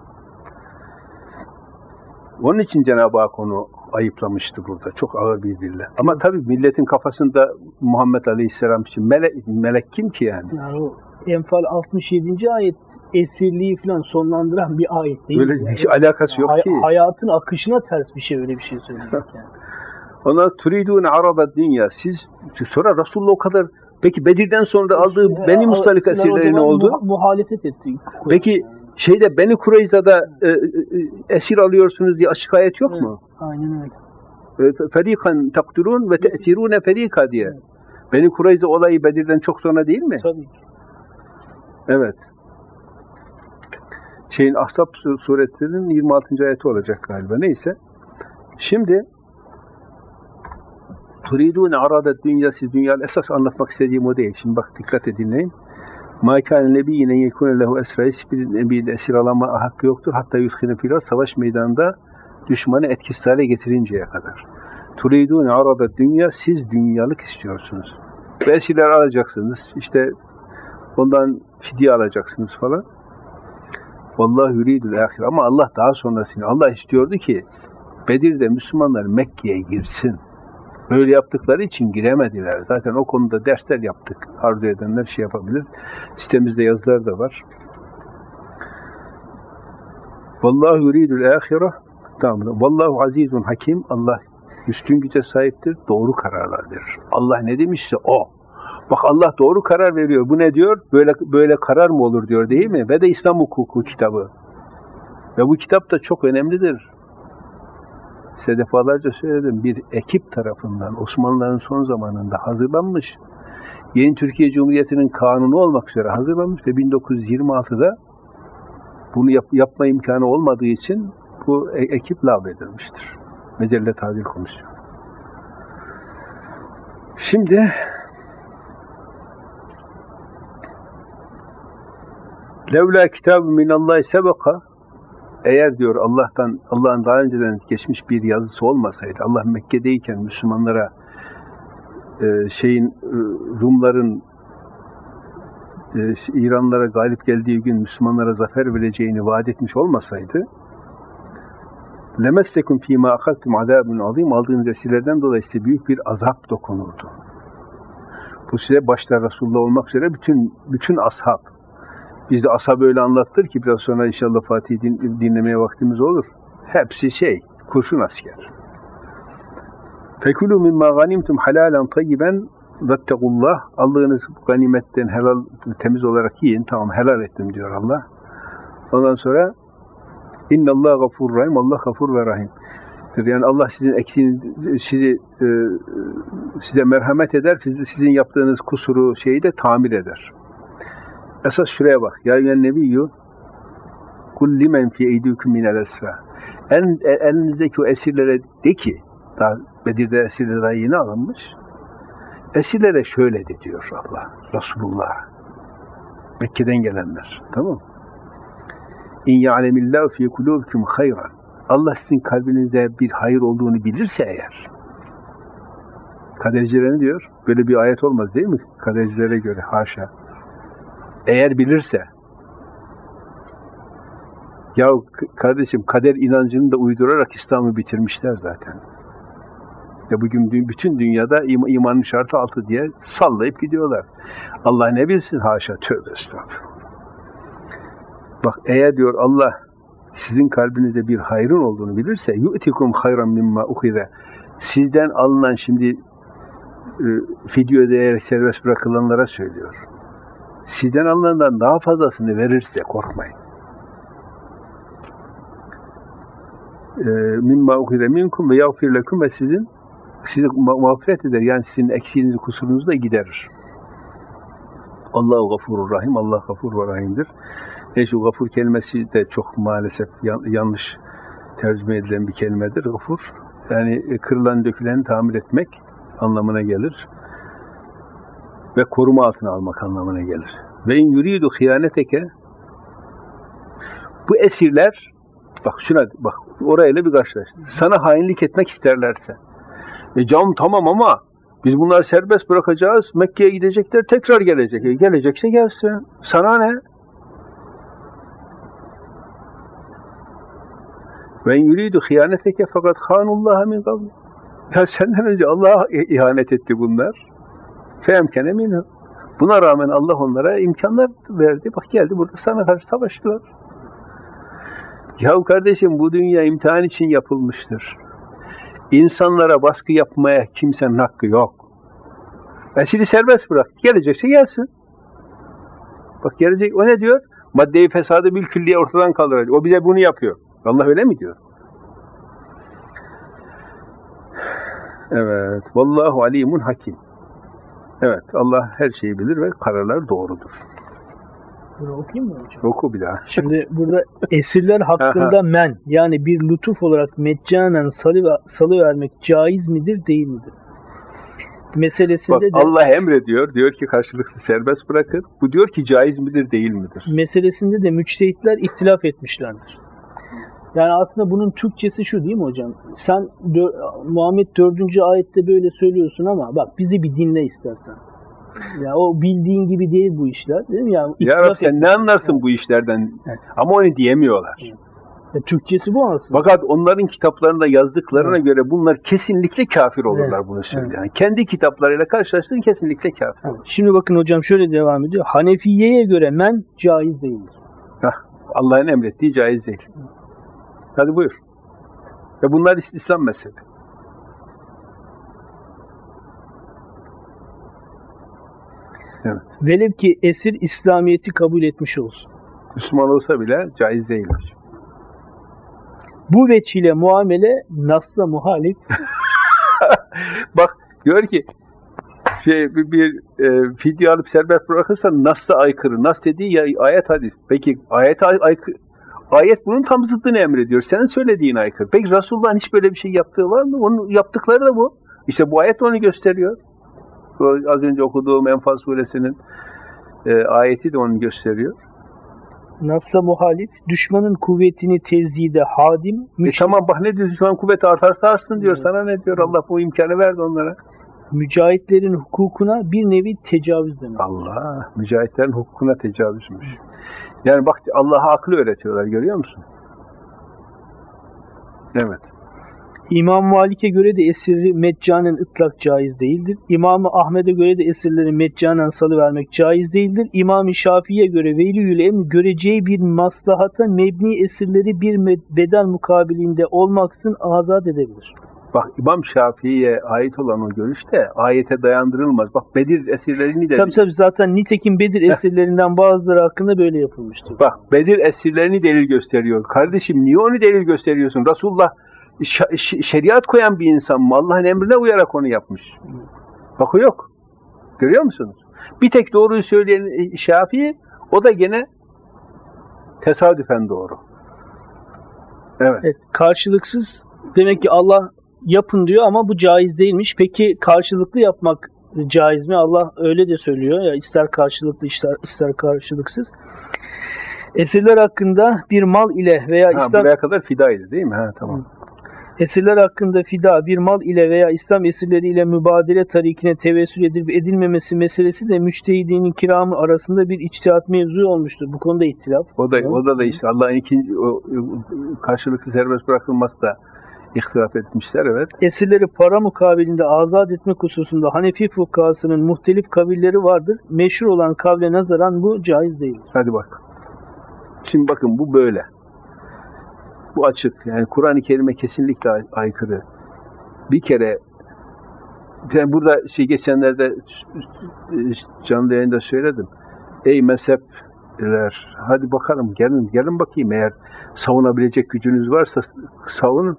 Onun için Cenab-ı Hak onu ayıplamıştı burada. Çok ağır bir dille. Ama tabii milletin kafasında Muhammed Aleyhisselam için melek, melek kim ki yani? Yani o Enfal altmış yedinci ayet esirliği falan sonlandıran bir ayet değil. Böyle yani. hiç alakası yok Hay- ki. Hayatın akışına ters bir şey, öyle bir şey söylemek yani. Ona turidun arada dünya. Siz sonra Resulullah o kadar peki Bedir'den sonra aldığı İşte, Beni e, Mustalik o- esirleri ne o zaman oldu? muha- muhalefet etti. Peki şeyde Beni Kureyza'da e, e, esir alıyorsunuz diye açık ayet yok Evet, mu? aynen öyle. Ferikan takturun ve te'tirune ferika diye. Beni Kureyza olayı Bedir'den çok sonra değil mi? Tabii ki. Evet. Şeyin Ahzab suretinin yirmi altıncı ayeti olacak galiba. Neyse. Şimdi turidune arada dünya, siz dünya esas anlatmak istediğim o değil. Şimdi bak dikkat edin dinleyin. مَا كَانَ النَّبِيِّنَ يَكُونَ لَهُ اَسْرَى. Hiçbir nebide esir alama hakkı yoktur. Hatta yuthine fil ard, savaş meydanında düşmanı etkisiz hale getirinceye kadar. Turidune arada dünya, siz dünyalık istiyorsunuz. Ve esirler alacaksınız. İşte ondan fidye alacaksınız falan. Vallahi yuridul ahir. Ama Allah daha sonrasını, Allah istiyordu ki Bedir'de Müslümanlar Mekke'ye girsin. Böyle yaptıkları için giremediler. Zaten o konuda dersler yaptık. Arzu edenler şey yapabilir. Sitemizde yazılar da var. Vallahu yuridul ahire. Tamam. Vallahu azizun hakim. Allah üstün güce sahiptir. Doğru kararlar verir. Allah ne demişse o. Bak Allah doğru karar veriyor. Bu ne diyor? Böyle böyle karar mı olur diyor değil mi? Ve de İslam hukuku kitabı. Ve bu kitap da çok önemlidir. Size defalarca söyledim. Bir ekip tarafından Osmanlıların son zamanında hazırlanmış. Yeni Türkiye Cumhuriyeti'nin kanunu olmak üzere hazırlanmış ve bin dokuz yüz yirmi altıda bunu yap, yapma imkanı olmadığı için bu e- ekip lağvedilmiştir. Mecelle Tadil Komisyonu. Şimdi Levla kitab-ı minallahi sebeka, eğer diyor Allah'tan Allah'ın daha önceden geçmiş bir yazısı olmasaydı, Allah Mekke'deyken Müslümanlara e, şeyin e, Rumların e, İranlara galip geldiği gün Müslümanlara zafer vereceğini vaat etmiş olmasaydı, lemessekum fîmâ akaktum azâbun azîm, aldığınız esirlerden dolayı size büyük bir azap dokunurdu. Bu size başta Resulullah olmak üzere bütün bütün ashab. Biz de ashab öyle anlattır ki biraz sonra inşallah Fatih'i din, dinlemeye vaktimiz olur. Hepsi şey, kurşun asker. Fekulû mimmâ ganimtum halâlen tayyiben vettegullah. Aldığınız ganimetten helal, temiz olarak yiyin. Tamam, helal ettim diyor Allah. Ondan sonra innallâh gafur rahim. Allah gafur ve rahim. Yani Allah sizin eksiğinizi, sizi e, size merhamet eder, sizi, sizin yaptığınız kusuru şeyi de tamir eder. Esas şuraya bak. Ya eyyühen nebiyyü kul limen fi eydüküm minel esra. En, elinizdeki o esirlere de ki, daha Bedir'de esirler daha yeni alınmış. Esirlere şöyle de diyor Allah, Resulullah. Mekke'den gelenler. Tamam mı? İn ya'lemillahu fi kulûbikum hayran. Allah sizin kalbinizde bir hayır olduğunu bilirse eğer. Kadercilere ne diyor? Böyle bir ayet olmaz değil mi? Kadercilere göre haşa. Eğer bilirse, ya kardeşim kader inancını da uydurarak İslam'ı bitirmişler zaten. Ve bugün bütün dünyada im imanın şartı altı diye sallayıp gidiyorlar. Allah ne bilsin haşa, tövbe estağfurullah. Bak eğer diyor Allah sizin kalbinizde bir hayrın olduğunu bilirse yu'tikum hayran mimma ukhide. Sizden alınan şimdi e, fidye ödeyerek serbest bırakılanlara söylüyor. Sizden alınandan daha fazlasını verirse korkmayın. Mimma ukhide minkum ve yağfir lekum, ve sizin sizi mağfiret eder. Yani sizin eksiğinizi, kusurunuzu da giderir. Allahu gafurur rahim. Allah gafur ve rahimdir. E şu gafur kelimesi de çok maalesef yanlış tercüme edilen bir kelimedir. Gafur yani kırılan döküleni tamir etmek anlamına gelir. Ve koruma altına almak anlamına gelir. Ve in yuridu hıyaneteke, bu esirler, bak şuna bak, orayla bir karşılaş. Sana hainlik etmek isterlerse. E canım tamam ama biz bunları serbest bırakacağız. Mekke'ye gidecekler, tekrar gelecek. E gelecekse gelsin. Sana ne? Ve in yuridu hıyaneteke fakat hanullaha min qabl. Ya senden önce Allah'a ihanet etti bunlar. Femkene minhu. Buna rağmen Allah onlara imkanlar verdi. Bak geldi burada sana karşı savaştılar. Yahu kardeşim bu dünya imtihan için yapılmıştır. İnsanlara baskı yapmaya kimsenin hakkı yok. Esiri serbest bırak. Gelecekse gelsin. Bak gelecek. O ne diyor? Madde-i fesadı bil külliye ortadan kaldıracak. O bize bunu yapıyor. Allah öyle mi diyor? Evet. Vallahu alimun hakim. Evet, Allah her şeyi bilir ve kararlar doğrudur. Bunu okuyayım mı hocam? Oku bir daha. Şimdi burada esirler hakkında men, yani bir lütuf olarak meccanen salı, salı vermek caiz midir, değil midir? Meselesinde Bak, de Allah emrediyor, diyor ki karşılıksız serbest bırakın. Bu diyor ki caiz midir, değil midir? Meselesinde de müçtehitler ihtilaf etmişlerdir. Yani aslında bunun Türkçesi şu değil mi hocam? Sen dör, Muhammed dördüncü ayette böyle söylüyorsun ama bak bizi bir dinle istersen. Ya o bildiğin gibi değil bu işler, değil mi? Yani ya Rabbi sen ne anlarsın evet. bu işlerden? Evet. Ama onu diyemiyorlar. Evet. E, Türkçesi bu aslında. Fakat onların kitaplarında yazdıklarına evet. göre bunlar kesinlikle kafir olurlar evet. bunu söyleyen. Evet. Yani kendi kitaplarıyla karşılaştığın kesinlikle kafir olur. Şimdi bakın hocam şöyle devam ediyor. Hanefiye'ye göre men caiz değildir. Hah, Allah'ın emrettiği caiz değil. Hadi buyur. Ve bunlar İslam mezhebi. Evet. Velev ki esir İslamiyet'i kabul etmiş olsun. Müslüman olsa bile caiz değildir. Bu veçile muamele nasla muhalif. Bak diyor ki şey bir, bir e, fidye alıp serbest bırakırsan nasla aykırı. Nas dediği ya, ayet hadis. Peki ayet aykırı. Ayet bunun tam zıttını emrediyor. Senin söylediğin aykırı. Peki Resulullah'ın hiç böyle bir şey yaptığı var mı? Onun yaptıkları da bu. İşte bu ayet onu gösteriyor. O, az önce okuduğum Enfal suresinin e, ayeti de onu gösteriyor. Nasla muhalif, düşmanın kuvvetini tezdide hadim. E tamam bak ne diyor, düşmanın kuvveti artarsa artsın diyor. Evet. Sana ne diyor? Allah bu imkanı verdi onlara. Mücahitlerin hukukuna bir nevi tecavüz demek. Allah, mücahitlerin hukukuna tecavüzmüş. Yani bak Allah'a aklı öğretiyorlar, görüyor musun? Evet. İmam Malik'e göre de esiri meccanen ıtlak caiz değildir. İmam Ahmet'e göre de esirleri meccanen salıvermek caiz değildir. İmam Şafii'ye göre veliyül emr göreceği bir maslahata mebni esirleri bir bedel mukabilinde olmaksızın azat edebilir. Bak İmam Şafii'ye ait olan o görüş de ayete dayandırılmaz. Bak Bedir esirlerini de... Tabii tabii zaten nitekim Bedir esirlerinden bazıları hakkında böyle yapılmıştır. Bak Bedir esirlerini delil gösteriyor. Kardeşim niye onu delil gösteriyorsun? Resulullah şeriat koyan bir insan mı? Allah'ın emrine uyarak onu yapmış. Bak o yok. Görüyor musunuz? Bir tek doğruyu söyleyen Şafii, o da gene tesadüfen doğru. Evet. Evet, karşılıksız demek ki Allah yapın diyor ama bu caiz değilmiş. Peki karşılıklı yapmak caiz mi? Allah öyle de söylüyor. Ya ister karşılıklı ister, ister karşılıksız. Esirler hakkında bir mal ile veya ha, İslam... Buraya kadar fidaydı değil mi? Ha, tamam. Esirler hakkında fida bir mal ile veya İslam esirleriyle mübadele tarikine tevessül edilip edilmemesi meselesi de müçtehidinin kiramı arasında bir içtihat mevzu olmuştur. Bu konuda ihtilaf. O da o da, da işte Allah'ın ikinci o, karşılıklı serbest bırakılması da ihtilaf etmişler, evet. Esirleri para mukabilinde azat etmek hususunda Hanefi fukkahasının muhtelif kavilleri vardır. Meşhur olan kavle nazaran bu caiz değil. Hadi bak. Şimdi bakın bu böyle. Bu açık. Yani Kur'an-ı Kerim'e kesinlikle ay- aykırı. Bir kere ben burada şey geçenlerde canlı yayında söyledim. Ey mezhepler, hadi bakalım gelin gelin bakayım, eğer savunabilecek gücünüz varsa savunun.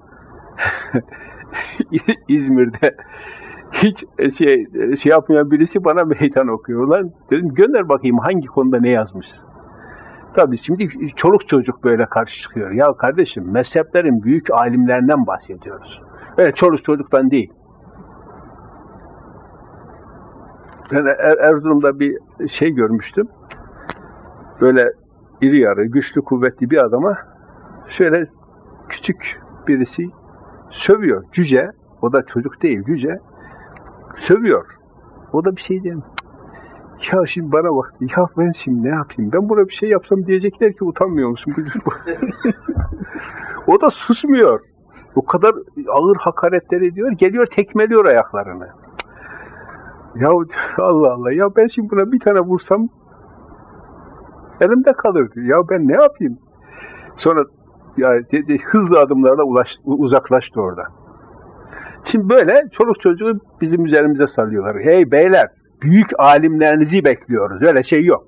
İzmir'de hiç şey şey yapmayan birisi bana meydan okuyor. Lan dedim gönder bakayım hangi konuda ne yazmış. Tabii şimdi çoluk çocuk böyle karşı çıkıyor. Ya kardeşim mezheplerin büyük alimlerinden bahsediyoruz. Öyle çoluk çocuktan değil. Ben er- Erzurum'da bir şey görmüştüm. Böyle iri yarı, güçlü, kuvvetli bir adama şöyle küçük birisi sövüyor. Cüce, o da çocuk değil, cüce sövüyor. O da bir şey demiyor. Ya şimdi bana bak, ya ben şimdi ne yapayım? Ben buna bir şey yapsam diyecekler ki utanmıyor musun? O da susmuyor. O kadar ağır hakaretler ediyor, geliyor tekmeliyor ayaklarını. Ya Allah Allah, ya ben şimdi buna bir tane vursam elimde kalırdı. Ya ben ne yapayım? Sonra ya dedi, hızlı adımlarla ulaş, uzaklaştı orada. Şimdi böyle çoluk çocuğu bizim üzerimize salıyorlar. Hey beyler, büyük alimlerinizi bekliyoruz. Öyle şey yok.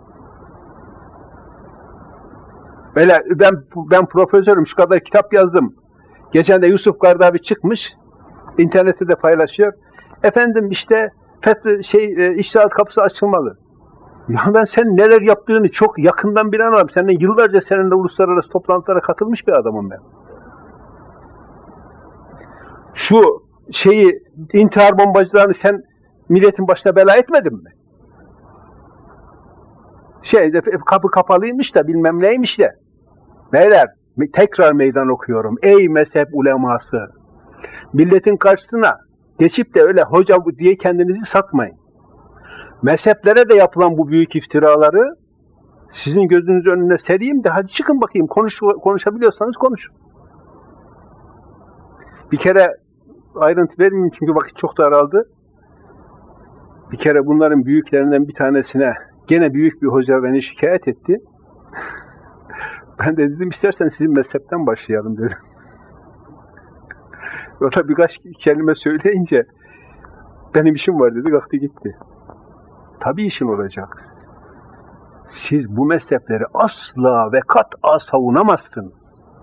Böyle ben ben profesörüm, şu kadar kitap yazdım. Geçen de Yusuf Kardavi çıkmış, internette de paylaşıyor. Efendim işte fetva şey içtihat kapısı açılmalı. Ya ben sen neler yaptığını çok yakından bir anladım. Seninle yıllarca seninle uluslararası toplantılara katılmış bir adamım ben. Şu şeyi intihar bombacılarını sen milletin başına bela etmedin mi? Şeyde kapı kapalıymış da bilmem neymiş de. Beyler tekrar meydan okuyorum. Ey mezhep uleması. Milletin karşısına geçip de öyle hoca diye kendinizi satmayın. Mezheplere de yapılan bu büyük iftiraları Sizin gözünüz önüne sereyim de hadi çıkın bakayım, konuş, konuşabiliyorsanız konuşun. Bir kere ayrıntı vermeyeyim çünkü vakit çok daraldı. Bir kere bunların büyüklerinden bir tanesine gene büyük bir hoca beni şikayet etti. Ben de dedim istersen sizin mezhepten başlayalım dedim. O da birkaç kelime söyleyince benim işim var dedi, kalktı gitti. Tabii işin olacak. Siz bu mezhepleri asla ve kat'a savunamazsınız.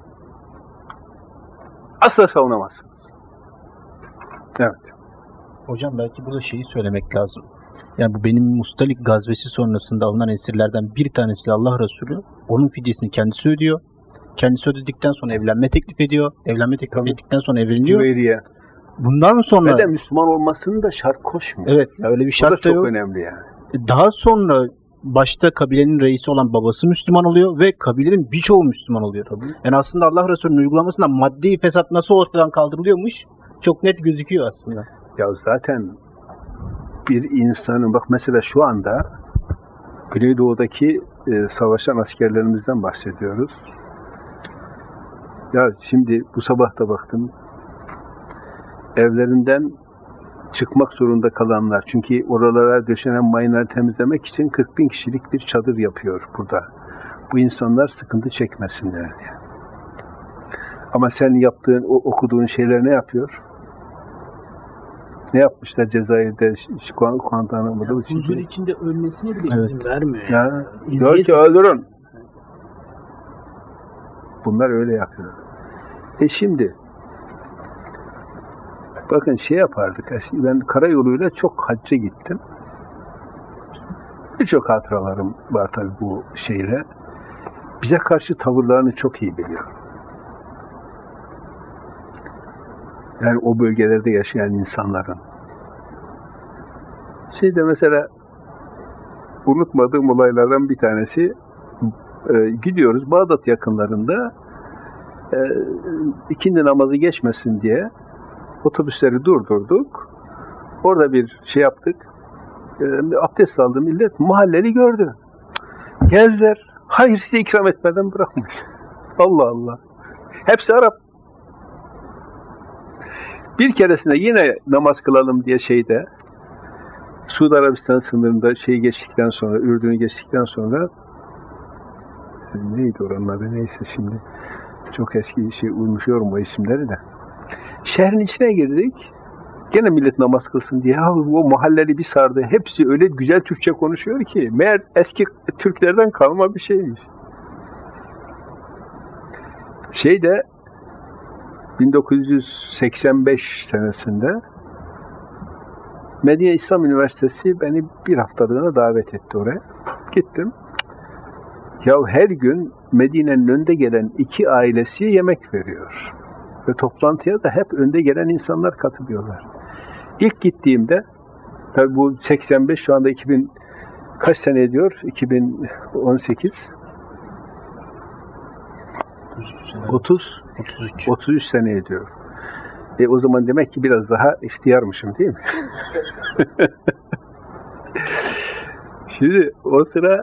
Asla savunamazsınız. Evet. Hocam belki burada şeyi söylemek lazım. Yani bu benim Mustalik gazvesi sonrasında alınan esirlerden bir tanesi Allah Resulü. Onun fidyesini kendisi ödüyor. Kendisi ödedikten sonra evlenme teklif ediyor. Evlenme teklif Tabii. ettikten sonra evleniyor. Cüveyriye. Bundan sonra... Ve de Müslüman olmasını da şart koşmuyor. Evet, öyle bir Bu da şart da çok yok. önemli yani. Daha sonra başta kabilenin reisi olan babası Müslüman oluyor ve kabilenin birçoğu Müslüman oluyor. Tabii. Yani aslında Allah Resulü'nün uygulamasında maddi fesat nasıl ortadan kaldırılıyormuş çok net gözüküyor aslında. Ya zaten bir insanın, bak mesela şu anda Güneydoğu'daki e, savaşan askerlerimizden bahsediyoruz. Ya şimdi bu sabah da baktım, evlerinden çıkmak zorunda kalanlar, çünkü oralara döşenen mayınları temizlemek için kırk bin kişilik bir çadır yapıyor burada. Bu insanlar sıkıntı çekmesinler diye. Ama sen yaptığın, o okuduğun şeyler ne yapıyor? Ne yapmışlar Cezayir'de, Guantanamo'da? Huzur içinde ölmesine bile Evet. izin vermiyor. Ya, Yani. diyor ki öldürün. Bunlar öyle yapıyor. E şimdi bakın şey yapardık. Ben karayoluyla çok hacca gittim. Birçok hatıralarım var tabii bu şeyle. Bize karşı tavırlarını çok iyi biliyorum. Yani o bölgelerde yaşayan insanların. Şeyde mesela unutmadığım olaylardan bir tanesi, e, gidiyoruz Bağdat yakınlarında, e, ikindi namazı geçmesin diye otobüsleri durdurduk. Orada bir şey yaptık. E, abdest aldı millet. Mahalleli gördü. Geldiler. Hayır, size ikram etmeden bırakmış. Allah Allah. Hepsi Arap. Bir keresinde yine namaz kılalım diye şeyde, Suudi Arabistan sınırında şey geçtikten sonra, Ürdün'ü geçtikten sonra, neydi oranın adı, neyse şimdi çok eski şey, unutmuyorum o isimleri de. Şehrin içine girdik. Gene millet namaz kılsın diye. Ya o mahalleli bir sardı. Hepsi öyle güzel Türkçe konuşuyor ki meğer eski Türklerden kalma bir şeymiş. Şeyde bin dokuz yüz seksen beş senesinde Medine İslam Üniversitesi beni bir haftalığına davet etti oraya. Gittim. Ya her gün Medine'nin önde gelen iki ailesi yemek veriyor. Ve toplantıya da hep önde gelen insanlar katılıyorlar. İlk gittiğimde, tabii bu seksen beş, şu anda iki bin kaç sene ediyor? iki bin on sekiz otuz otuz üç otuz üç sene ediyor. E o zaman demek ki biraz daha ihtiyarmışım değil mi? Şimdi o sıra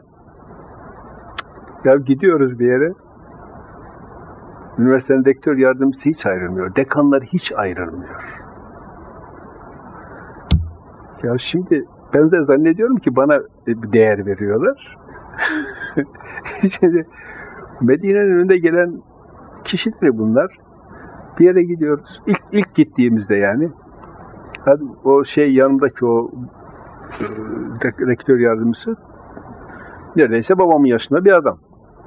ya gidiyoruz bir yere. Üniversitenin rektör yardımcısı hiç ayrılmıyor. Dekanlar hiç ayrılmıyor. Ya şimdi ben de zannediyorum ki bana bir değer veriyorlar. Şimdi Medine'nin önünde gelen kişileri bunlar. Bir yere gidiyoruz. İlk ilk gittiğimizde yani. Hadi o şey yanımdaki o e, rektör yardımcısı neredeyse babamın yaşında bir adam.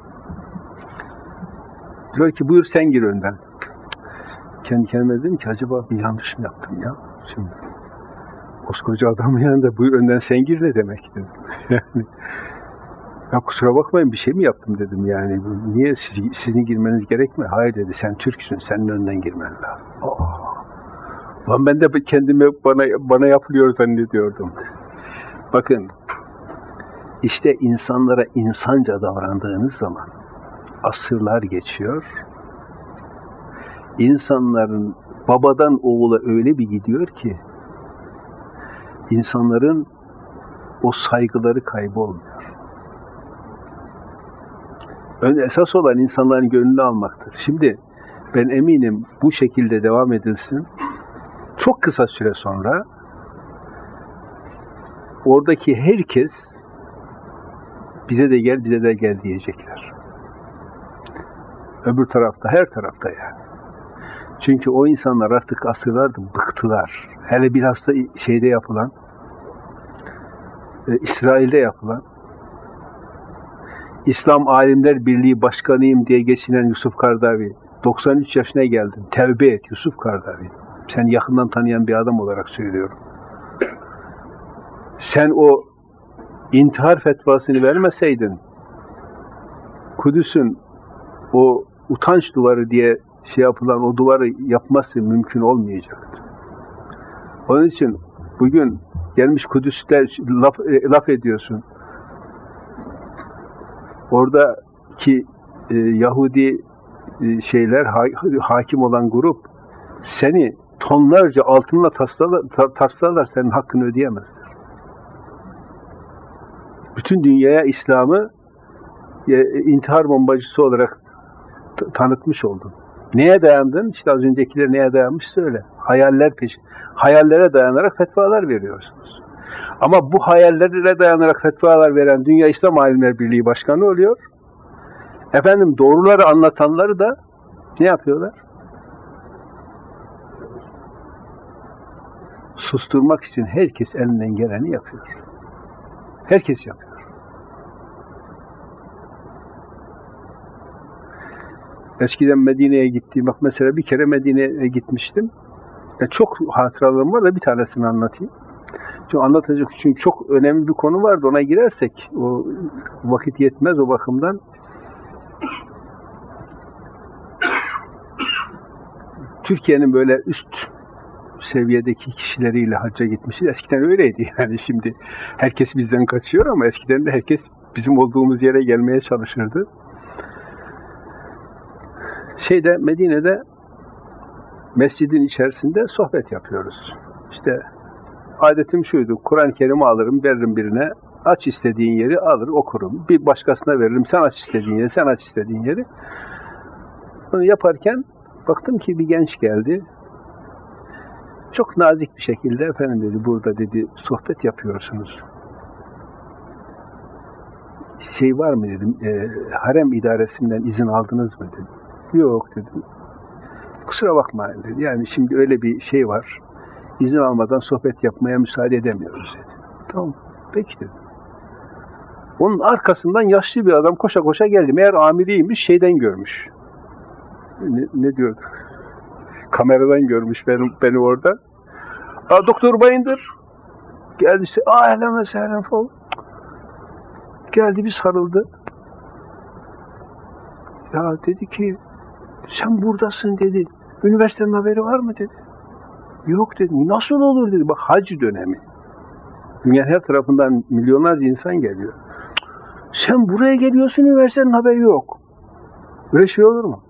Diyor ki buyur sen gir önden. Kendi kendime dedim ki acaba bir yanlış mı yaptım ya? Şimdi koskoca adamın yanında buyur önden sen gir ne demek dedim. Yani ya kusura bakmayın bir şey mi yaptım dedim yani. Niye siz, sizin girmeniz gerekmiyor? Hayır dedi, sen Türksün, senin önden girmen lazım. Oh. Lan ben de kendime bana bana yapılıyor zannediyordum. Bakın işte insanlara insanca davrandığınız zaman asırlar geçiyor. İnsanların babadan oğula öyle bir gidiyor ki insanların o saygıları kaybolmuyor. Ön esas olan insanların gönlünü almaktır. Şimdi ben eminim bu şekilde devam edilsin. Çok kısa süre sonra oradaki herkes bize de gel, bize de gel diyecekler. Öbür tarafta, her tarafta yani. Çünkü o insanlar artık asırlardır bıktılar. Hele bilhassa şeyde yapılan, e, İsrail'de yapılan, İslam Alimler Birliği Başkanıyım diye geçinen Yusuf Kardavi, doksan üç yaşına geldin. Tevbe et Yusuf Kardavi. Sen yakından tanıyan bir adam olarak söylüyorum. Sen o intihar fetvasını vermeseydin, Kudüs'ün o utanç duvarı diye şey yapılan o duvarı yapması mümkün olmayacaktı. Onun için bugün gelmiş Kudüs'te laf, laf ediyorsun. Oradaki e, Yahudi e, şeyler ha, hakim olan grup seni tonlarca altınla taslalar, tarslarlar, senin hakkını ödeyemezler. Bütün dünyaya İslam'ı e, intihar bombacısı olarak t- tanıtmış oldun. Neye dayandın? İşte az öncekiler neye dayanmış söyle. Hayaller peşin. Hayallere dayanarak fetvalar veriyorsunuz. Ama bu hayallere dayanarak fetvalar veren Dünya İslam Alimler Birliği Başkanı oluyor. Efendim doğruları anlatanları da ne yapıyorlar? Susturmak için herkes elinden geleni yapıyor. Herkes yapıyor. Eskiden Medine'ye gittiğim, bak mesela bir kere Medine'ye gitmiştim. Yani çok hatıralarım var da bir tanesini anlatayım. Çünkü anlatacak, çünkü çok önemli bir konu vardı, ona girersek o vakit yetmez o bakımdan. Türkiye'nin böyle üst seviyedeki kişileriyle hacca gitmişiz. Eskiden öyleydi yani, şimdi herkes bizden kaçıyor ama eskiden de herkes bizim olduğumuz yere gelmeye çalışırdı. Şeyde Medine'de mescidin içerisinde sohbet yapıyoruz. İşte adetim şuydu, Kur'an-ı Kerim'i alırım, veririm birine, aç istediğin yeri alır, okurum. Bir başkasına veririm, sen aç istediğin yeri, sen aç istediğin yeri. Bunu yaparken baktım ki bir genç geldi. Çok nazik bir şekilde, efendim dedi, burada dedi, sohbet yapıyorsunuz. Şey var mı dedim, e, harem idaresinden izin aldınız mı dedim. Yok dedim. Kusura bakmayın dedi. Yani şimdi öyle bir şey var. İzin almadan sohbet yapmaya müsaade edemiyoruz dedi. Tamam, peki dedim. Onun arkasından yaşlı bir adam koşa koşa geldi. Meğer amiriymiş, şeyden görmüş. Ne, ne diyordu? Kameradan görmüş beni, beni orada. Aa, Doktor Bayındır. Geldi işte. Aa, ehlen ve sehlen falan. Geldi, bir sarıldı. Ya dedi ki, sen buradasın dedi. Üniversitenin haberi var mı dedi. Yok dedim. Nasıl olur dedi. Bak, hac dönemi. Dünyanın her tarafından milyonlarca insan geliyor. Sen buraya geliyorsun, üniversitenin haberi yok. Böyle şey olur mu?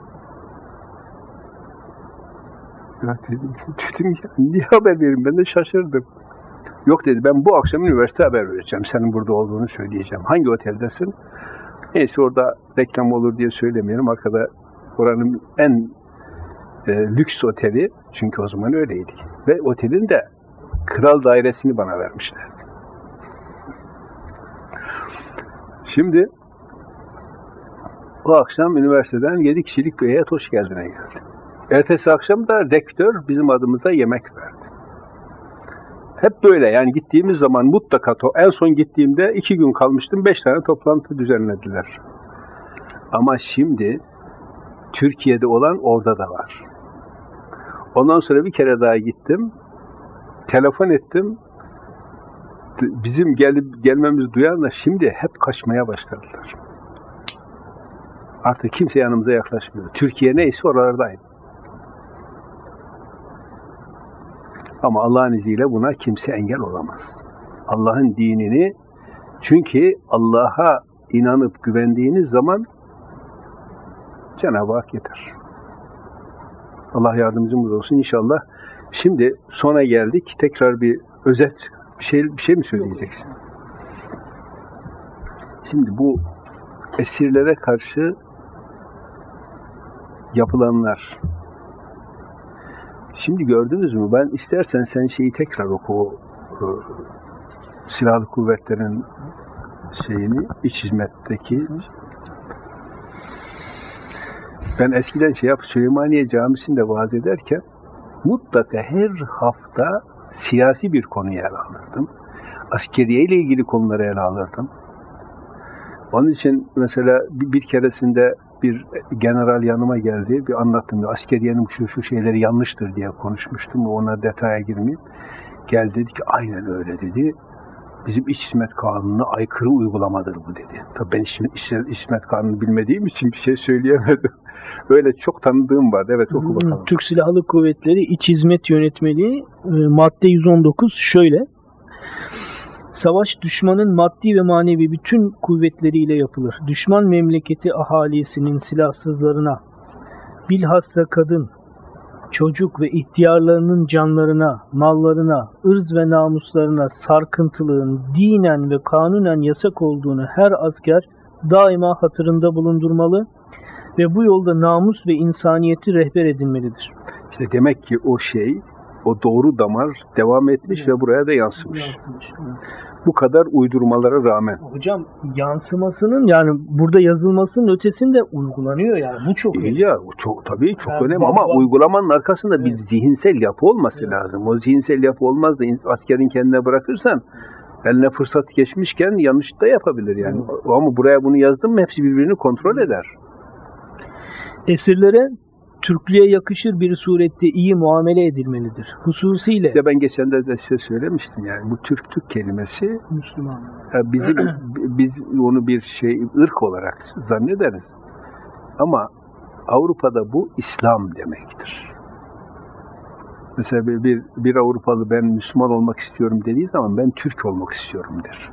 Ya dedim, dedim ya, niye haber vereyim? Ben de şaşırdım. Yok dedi, ben bu akşam üniversite haber vereceğim. Senin burada olduğunu söyleyeceğim. Hangi oteldesin? Neyse, orada reklam olur diye söylemiyorum. Arkada oranın en e, lüks oteli. Çünkü o zaman öyleydi. Ve otelin de kral dairesini bana vermişler. Şimdi o akşam üniversiteden yedi kişilik bir heyet hoş geldine geldi. Ertesi akşam da rektör bizim adımıza yemek verdi. Hep böyle yani, gittiğimiz zaman mutlaka, en son gittiğimde iki gün kalmıştım, beş tane toplantı düzenlediler. Ama şimdi Türkiye'de olan orada da var. Ondan sonra bir kere daha gittim, telefon ettim, bizim gelip gelmemizi duyanlar şimdi hep kaçmaya başladılar. Artık kimse yanımıza yaklaşmıyor. Türkiye neyse oralardayım. Ama Allah'ın izniyle buna kimse engel olamaz. Allah'ın dinini, çünkü Allah'a inanıp güvendiğiniz zaman Cenab-ı Hak yeter. Allah yardımcımız olsun inşallah. Şimdi sona geldik. Tekrar bir özet, bir şey, bir şey mi söyleyeceksin? Şimdi bu esirlere karşı yapılanlar. Şimdi gördünüz mü? Ben istersen sen şeyi tekrar oku. O, silahlı kuvvetlerin şeyini, iç hizmetteki. Ben eskiden şey yap, Süleymaniye Camisi'nde vaaz ederken mutlaka her hafta siyasi bir konuyu ele alırdım. Askeriye ile ilgili konuları ele alırdım. Onun için mesela bir, bir keresinde bir general yanıma geldi, bir anlattım. Askeriyenin şu şu şeyleri yanlıştır diye konuşmuştum. Ona detaya girmeyeyim. Geldi dedi ki aynen öyle dedi. Bizim İç Hizmet Kanunu'na aykırı uygulamadır bu dedi. Tabii ben İç, İç, İç Hizmet Kanunu'nu bilmediğim için bir şey söyleyemedim. Öyle çok tanıdığım vardı. Evet, oku bakalım. Türk Silahlı Kuvvetleri İç Hizmet Yönetmeliği madde yüz on dokuz şöyle. Savaş düşmanın maddi ve manevi bütün kuvvetleriyle yapılır. Düşman memleketi ahalisinin silahsızlarına, bilhassa kadın, çocuk ve ihtiyarlarının canlarına, mallarına, ırz ve namuslarına sarkıntılığın dinen ve kanunen yasak olduğunu her asker daima hatırında bulundurmalı ve bu yolda namus ve insaniyeti rehber edinmelidir. İşte demek ki o şey, o doğru damar devam etmiş evet. Ve buraya da yansımış. yansımış evet. Bu kadar uydurmalara rağmen. Hocam yansımasının yani burada yazılmasının ötesinde uygulanıyor yani. Bu çok önemli. Ya çok tabii çok yani önemli ama bak, uygulamanın arkasında evet. Bir zihinsel yapı olması evet. lazım. O zihinsel yapı olmaz da askerin kendine bırakırsan eline fırsat geçmişken yanlış da yapabilir yani. Evet. Ama buraya bunu yazdım mı hepsi birbirini kontrol eder. Esirlere Türklüğe yakışır bir surette iyi muamele edilmelidir. Hususiyle. Ya ben geçen de, de size söylemiştim yani bu Türk Türk kelimesi Müslüman. Bizim biz onu bir şey ırk olarak zannederiz. Ama Avrupa'da bu İslam demektir. Mesela bir, bir, bir Avrupalı ben Müslüman olmak istiyorum dediği zaman ben Türk olmak istiyorum der.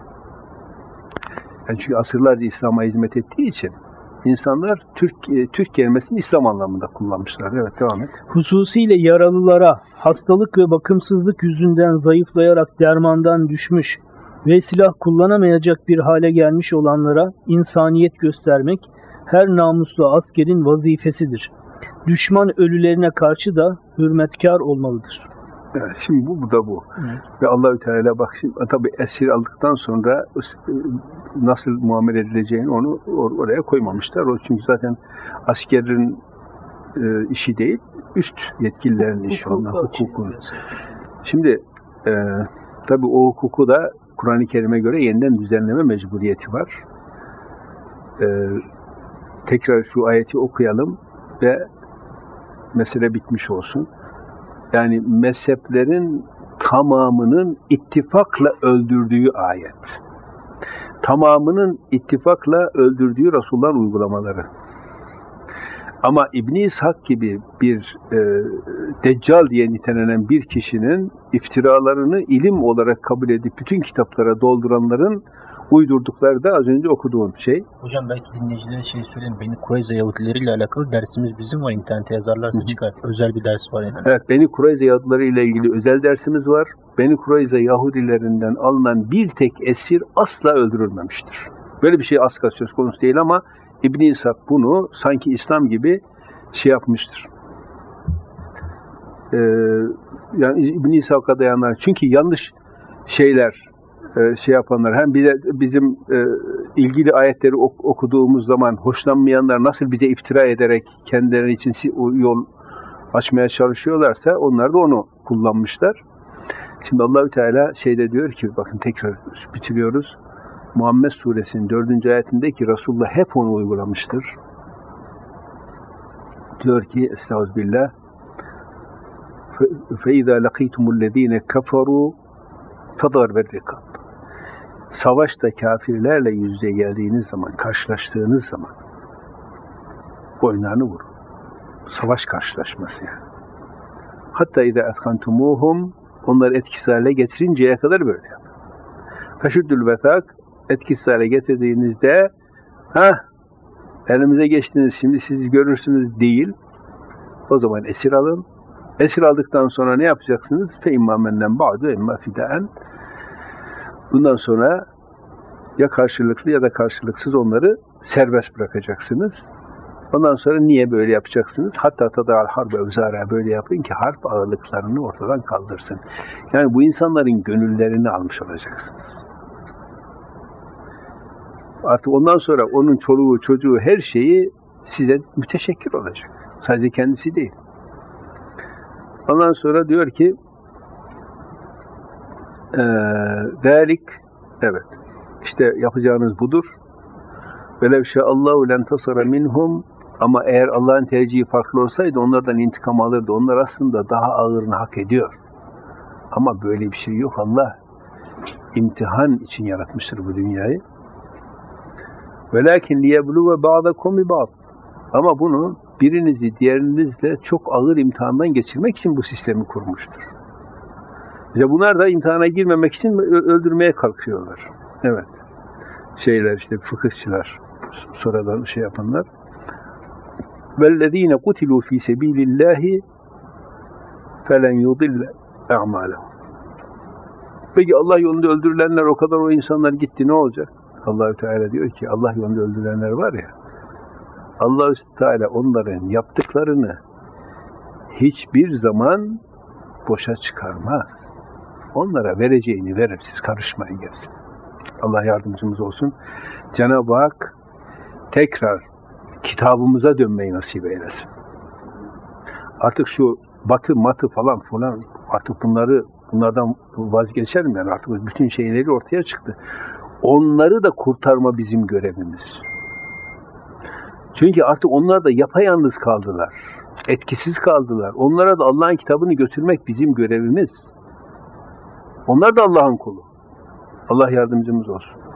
Yani çünkü asırlarca İslam'a hizmet ettiği için İnsanlar Türk Türk kelimesini İslam anlamında kullanmışlar. Evet, devam et. Hususiyle yaralılara, hastalık ve bakımsızlık yüzünden zayıflayarak dermandan düşmüş ve silah kullanamayacak bir hale gelmiş olanlara insaniyet göstermek her namuslu askerin vazifesidir. Düşman ölülerine karşı da hürmetkar olmalıdır. Evet, şimdi bu, bu da bu. Evet. Ve Allahü Teala bak şimdi tabii esir aldıktan sonra nasıl muamele edileceğini onu or- oraya koymamışlar. O çünkü zaten askerin e, işi değil, üst yetkililerin işi onlar hukukun. Şimdi e, tabii o hukuku da Kur'an-ı Kerim'e göre yeniden düzenleme mecburiyeti var. E, tekrar şu ayeti okuyalım ve mesele bitmiş olsun. Yani mezheplerin tamamının ittifakla öldürdüğü ayet. Tamamının ittifakla öldürdüğü Resulullah'ın uygulamaları. Ama İbn-i İshak gibi bir e, deccal diye nitelenen bir kişinin iftiralarını ilim olarak kabul edip bütün kitaplara dolduranların uydurdukları da az önce okuduğum şey. Hocam belki dinleyicilere şey söyleyeyim. Beni Kureyze Yahudileriyle alakalı dersimiz bizim var. İnternete yazarlarsa çıkar. Özel bir ders var yani. Evet, Beni Kureyze Yahudileri ile ilgili özel dersimiz var. Beni Kureyze Yahudilerinden alınan bir tek esir asla öldürülmemiştir. Böyle bir şey asla söz konusu değil ama İbn-i İshak bunu sanki İslam gibi şey yapmıştır. Ee, yani İbn-i İshak'a dayanlar. Çünkü yanlış şeyler şey yapanlar, hem bir de bizim e, ilgili ayetleri ok- okuduğumuz zaman hoşlanmayanlar nasıl bize iftira ederek kendileri için yol açmaya çalışıyorlarsa onlar da onu kullanmışlar. Şimdi Allahü Teala şeyde diyor ki, bakın tekrar bitiriyoruz. Muhammed Suresinin dördüncü ayetinde ki Resulullah hep onu uygulamıştır. Diyor ki Estağfirullah فَاِذَا لَقِيتُمُ الَّذ۪ينَ كَفَرُوا فَضَرْبَ الرِّقَابِ Savaşta kafirlerle yüz yüze geldiğiniz zaman, karşılaştığınız zaman boynlarını vurun. Savaş karşılaşması yani. Hatta اِذَا اَثْخَنْتُمُوهُمْ onları etkisiz hale getirinceye kadar böyle yapın. Feşüddül vetak etkisiz hale getirdiğinizde ha elimize geçtiniz, şimdi siz görürsünüz değil. O zaman esir alın. Esir aldıktan sonra ne yapacaksınız? Fe imma menden ba'du imma fidaen. Bundan sonra ya karşılıklı ya da karşılıksız onları serbest bırakacaksınız. Ondan sonra niye böyle yapacaksınız? Hatta tadal harbe evzara, böyle yapın ki harp ağırlıklarını ortadan kaldırsın. Yani bu insanların gönüllerini almış olacaksınız. Artık ondan sonra onun çoluğu, çocuğu, her şeyi size müteşekkir olacak. Sadece kendisi değil. Ondan sonra diyor ki Zalik, evet, işte yapacağınız budur. Velev şeallahu len tasara minhum, ama eğer Allah'ın tercihi farklı olsaydı onlardan intikam alırdı. Onlar aslında daha ağırını hak ediyor. Ama böyle bir şey yok. Allah imtihan için yaratmıştır bu dünyayı. Velakin liyebluve ba'dakum bi ba'd. Ama bunu birinizi diğerinizle çok ağır imtihandan geçirmek için bu sistemi kurmuştur. İşte bunlar da imtihana girmemek için öldürmeye kalkıyorlar. Evet. Şeyler işte fıkıhçılar, sonradan şey yapanlar. وَالَّذ۪ينَ قُتِلُوا ف۪ي سَب۪يلِ اللّٰهِ فَلَنْ يُضِلَّ اَعْمَالَهُمْ. Peki Allah yolunda öldürülenler, o kadar o insanlar gitti, ne olacak? Allah-u Teala diyor ki, Allah yolunda öldürülenler var ya, Allah-u Teala onların yaptıklarını hiçbir zaman boşa çıkarmaz. Onlara vereceğini verir, siz karışmayın gelsin. Allah yardımcımız olsun. Cenab-ı Hak tekrar kitabımıza dönmeyi nasip eylesin. Artık şu batı matı falan falan, artık bunları bunlardan vazgeçelim yani, artık bütün şeyleri ortaya çıktı. Onları da kurtarma bizim görevimiz. Çünkü artık onlar da yapayalnız kaldılar. Etkisiz kaldılar. Onlara da Allah'ın kitabını götürmek bizim görevimiz. Onlar da Allah'ın kulu. Allah yardımcımız olsun.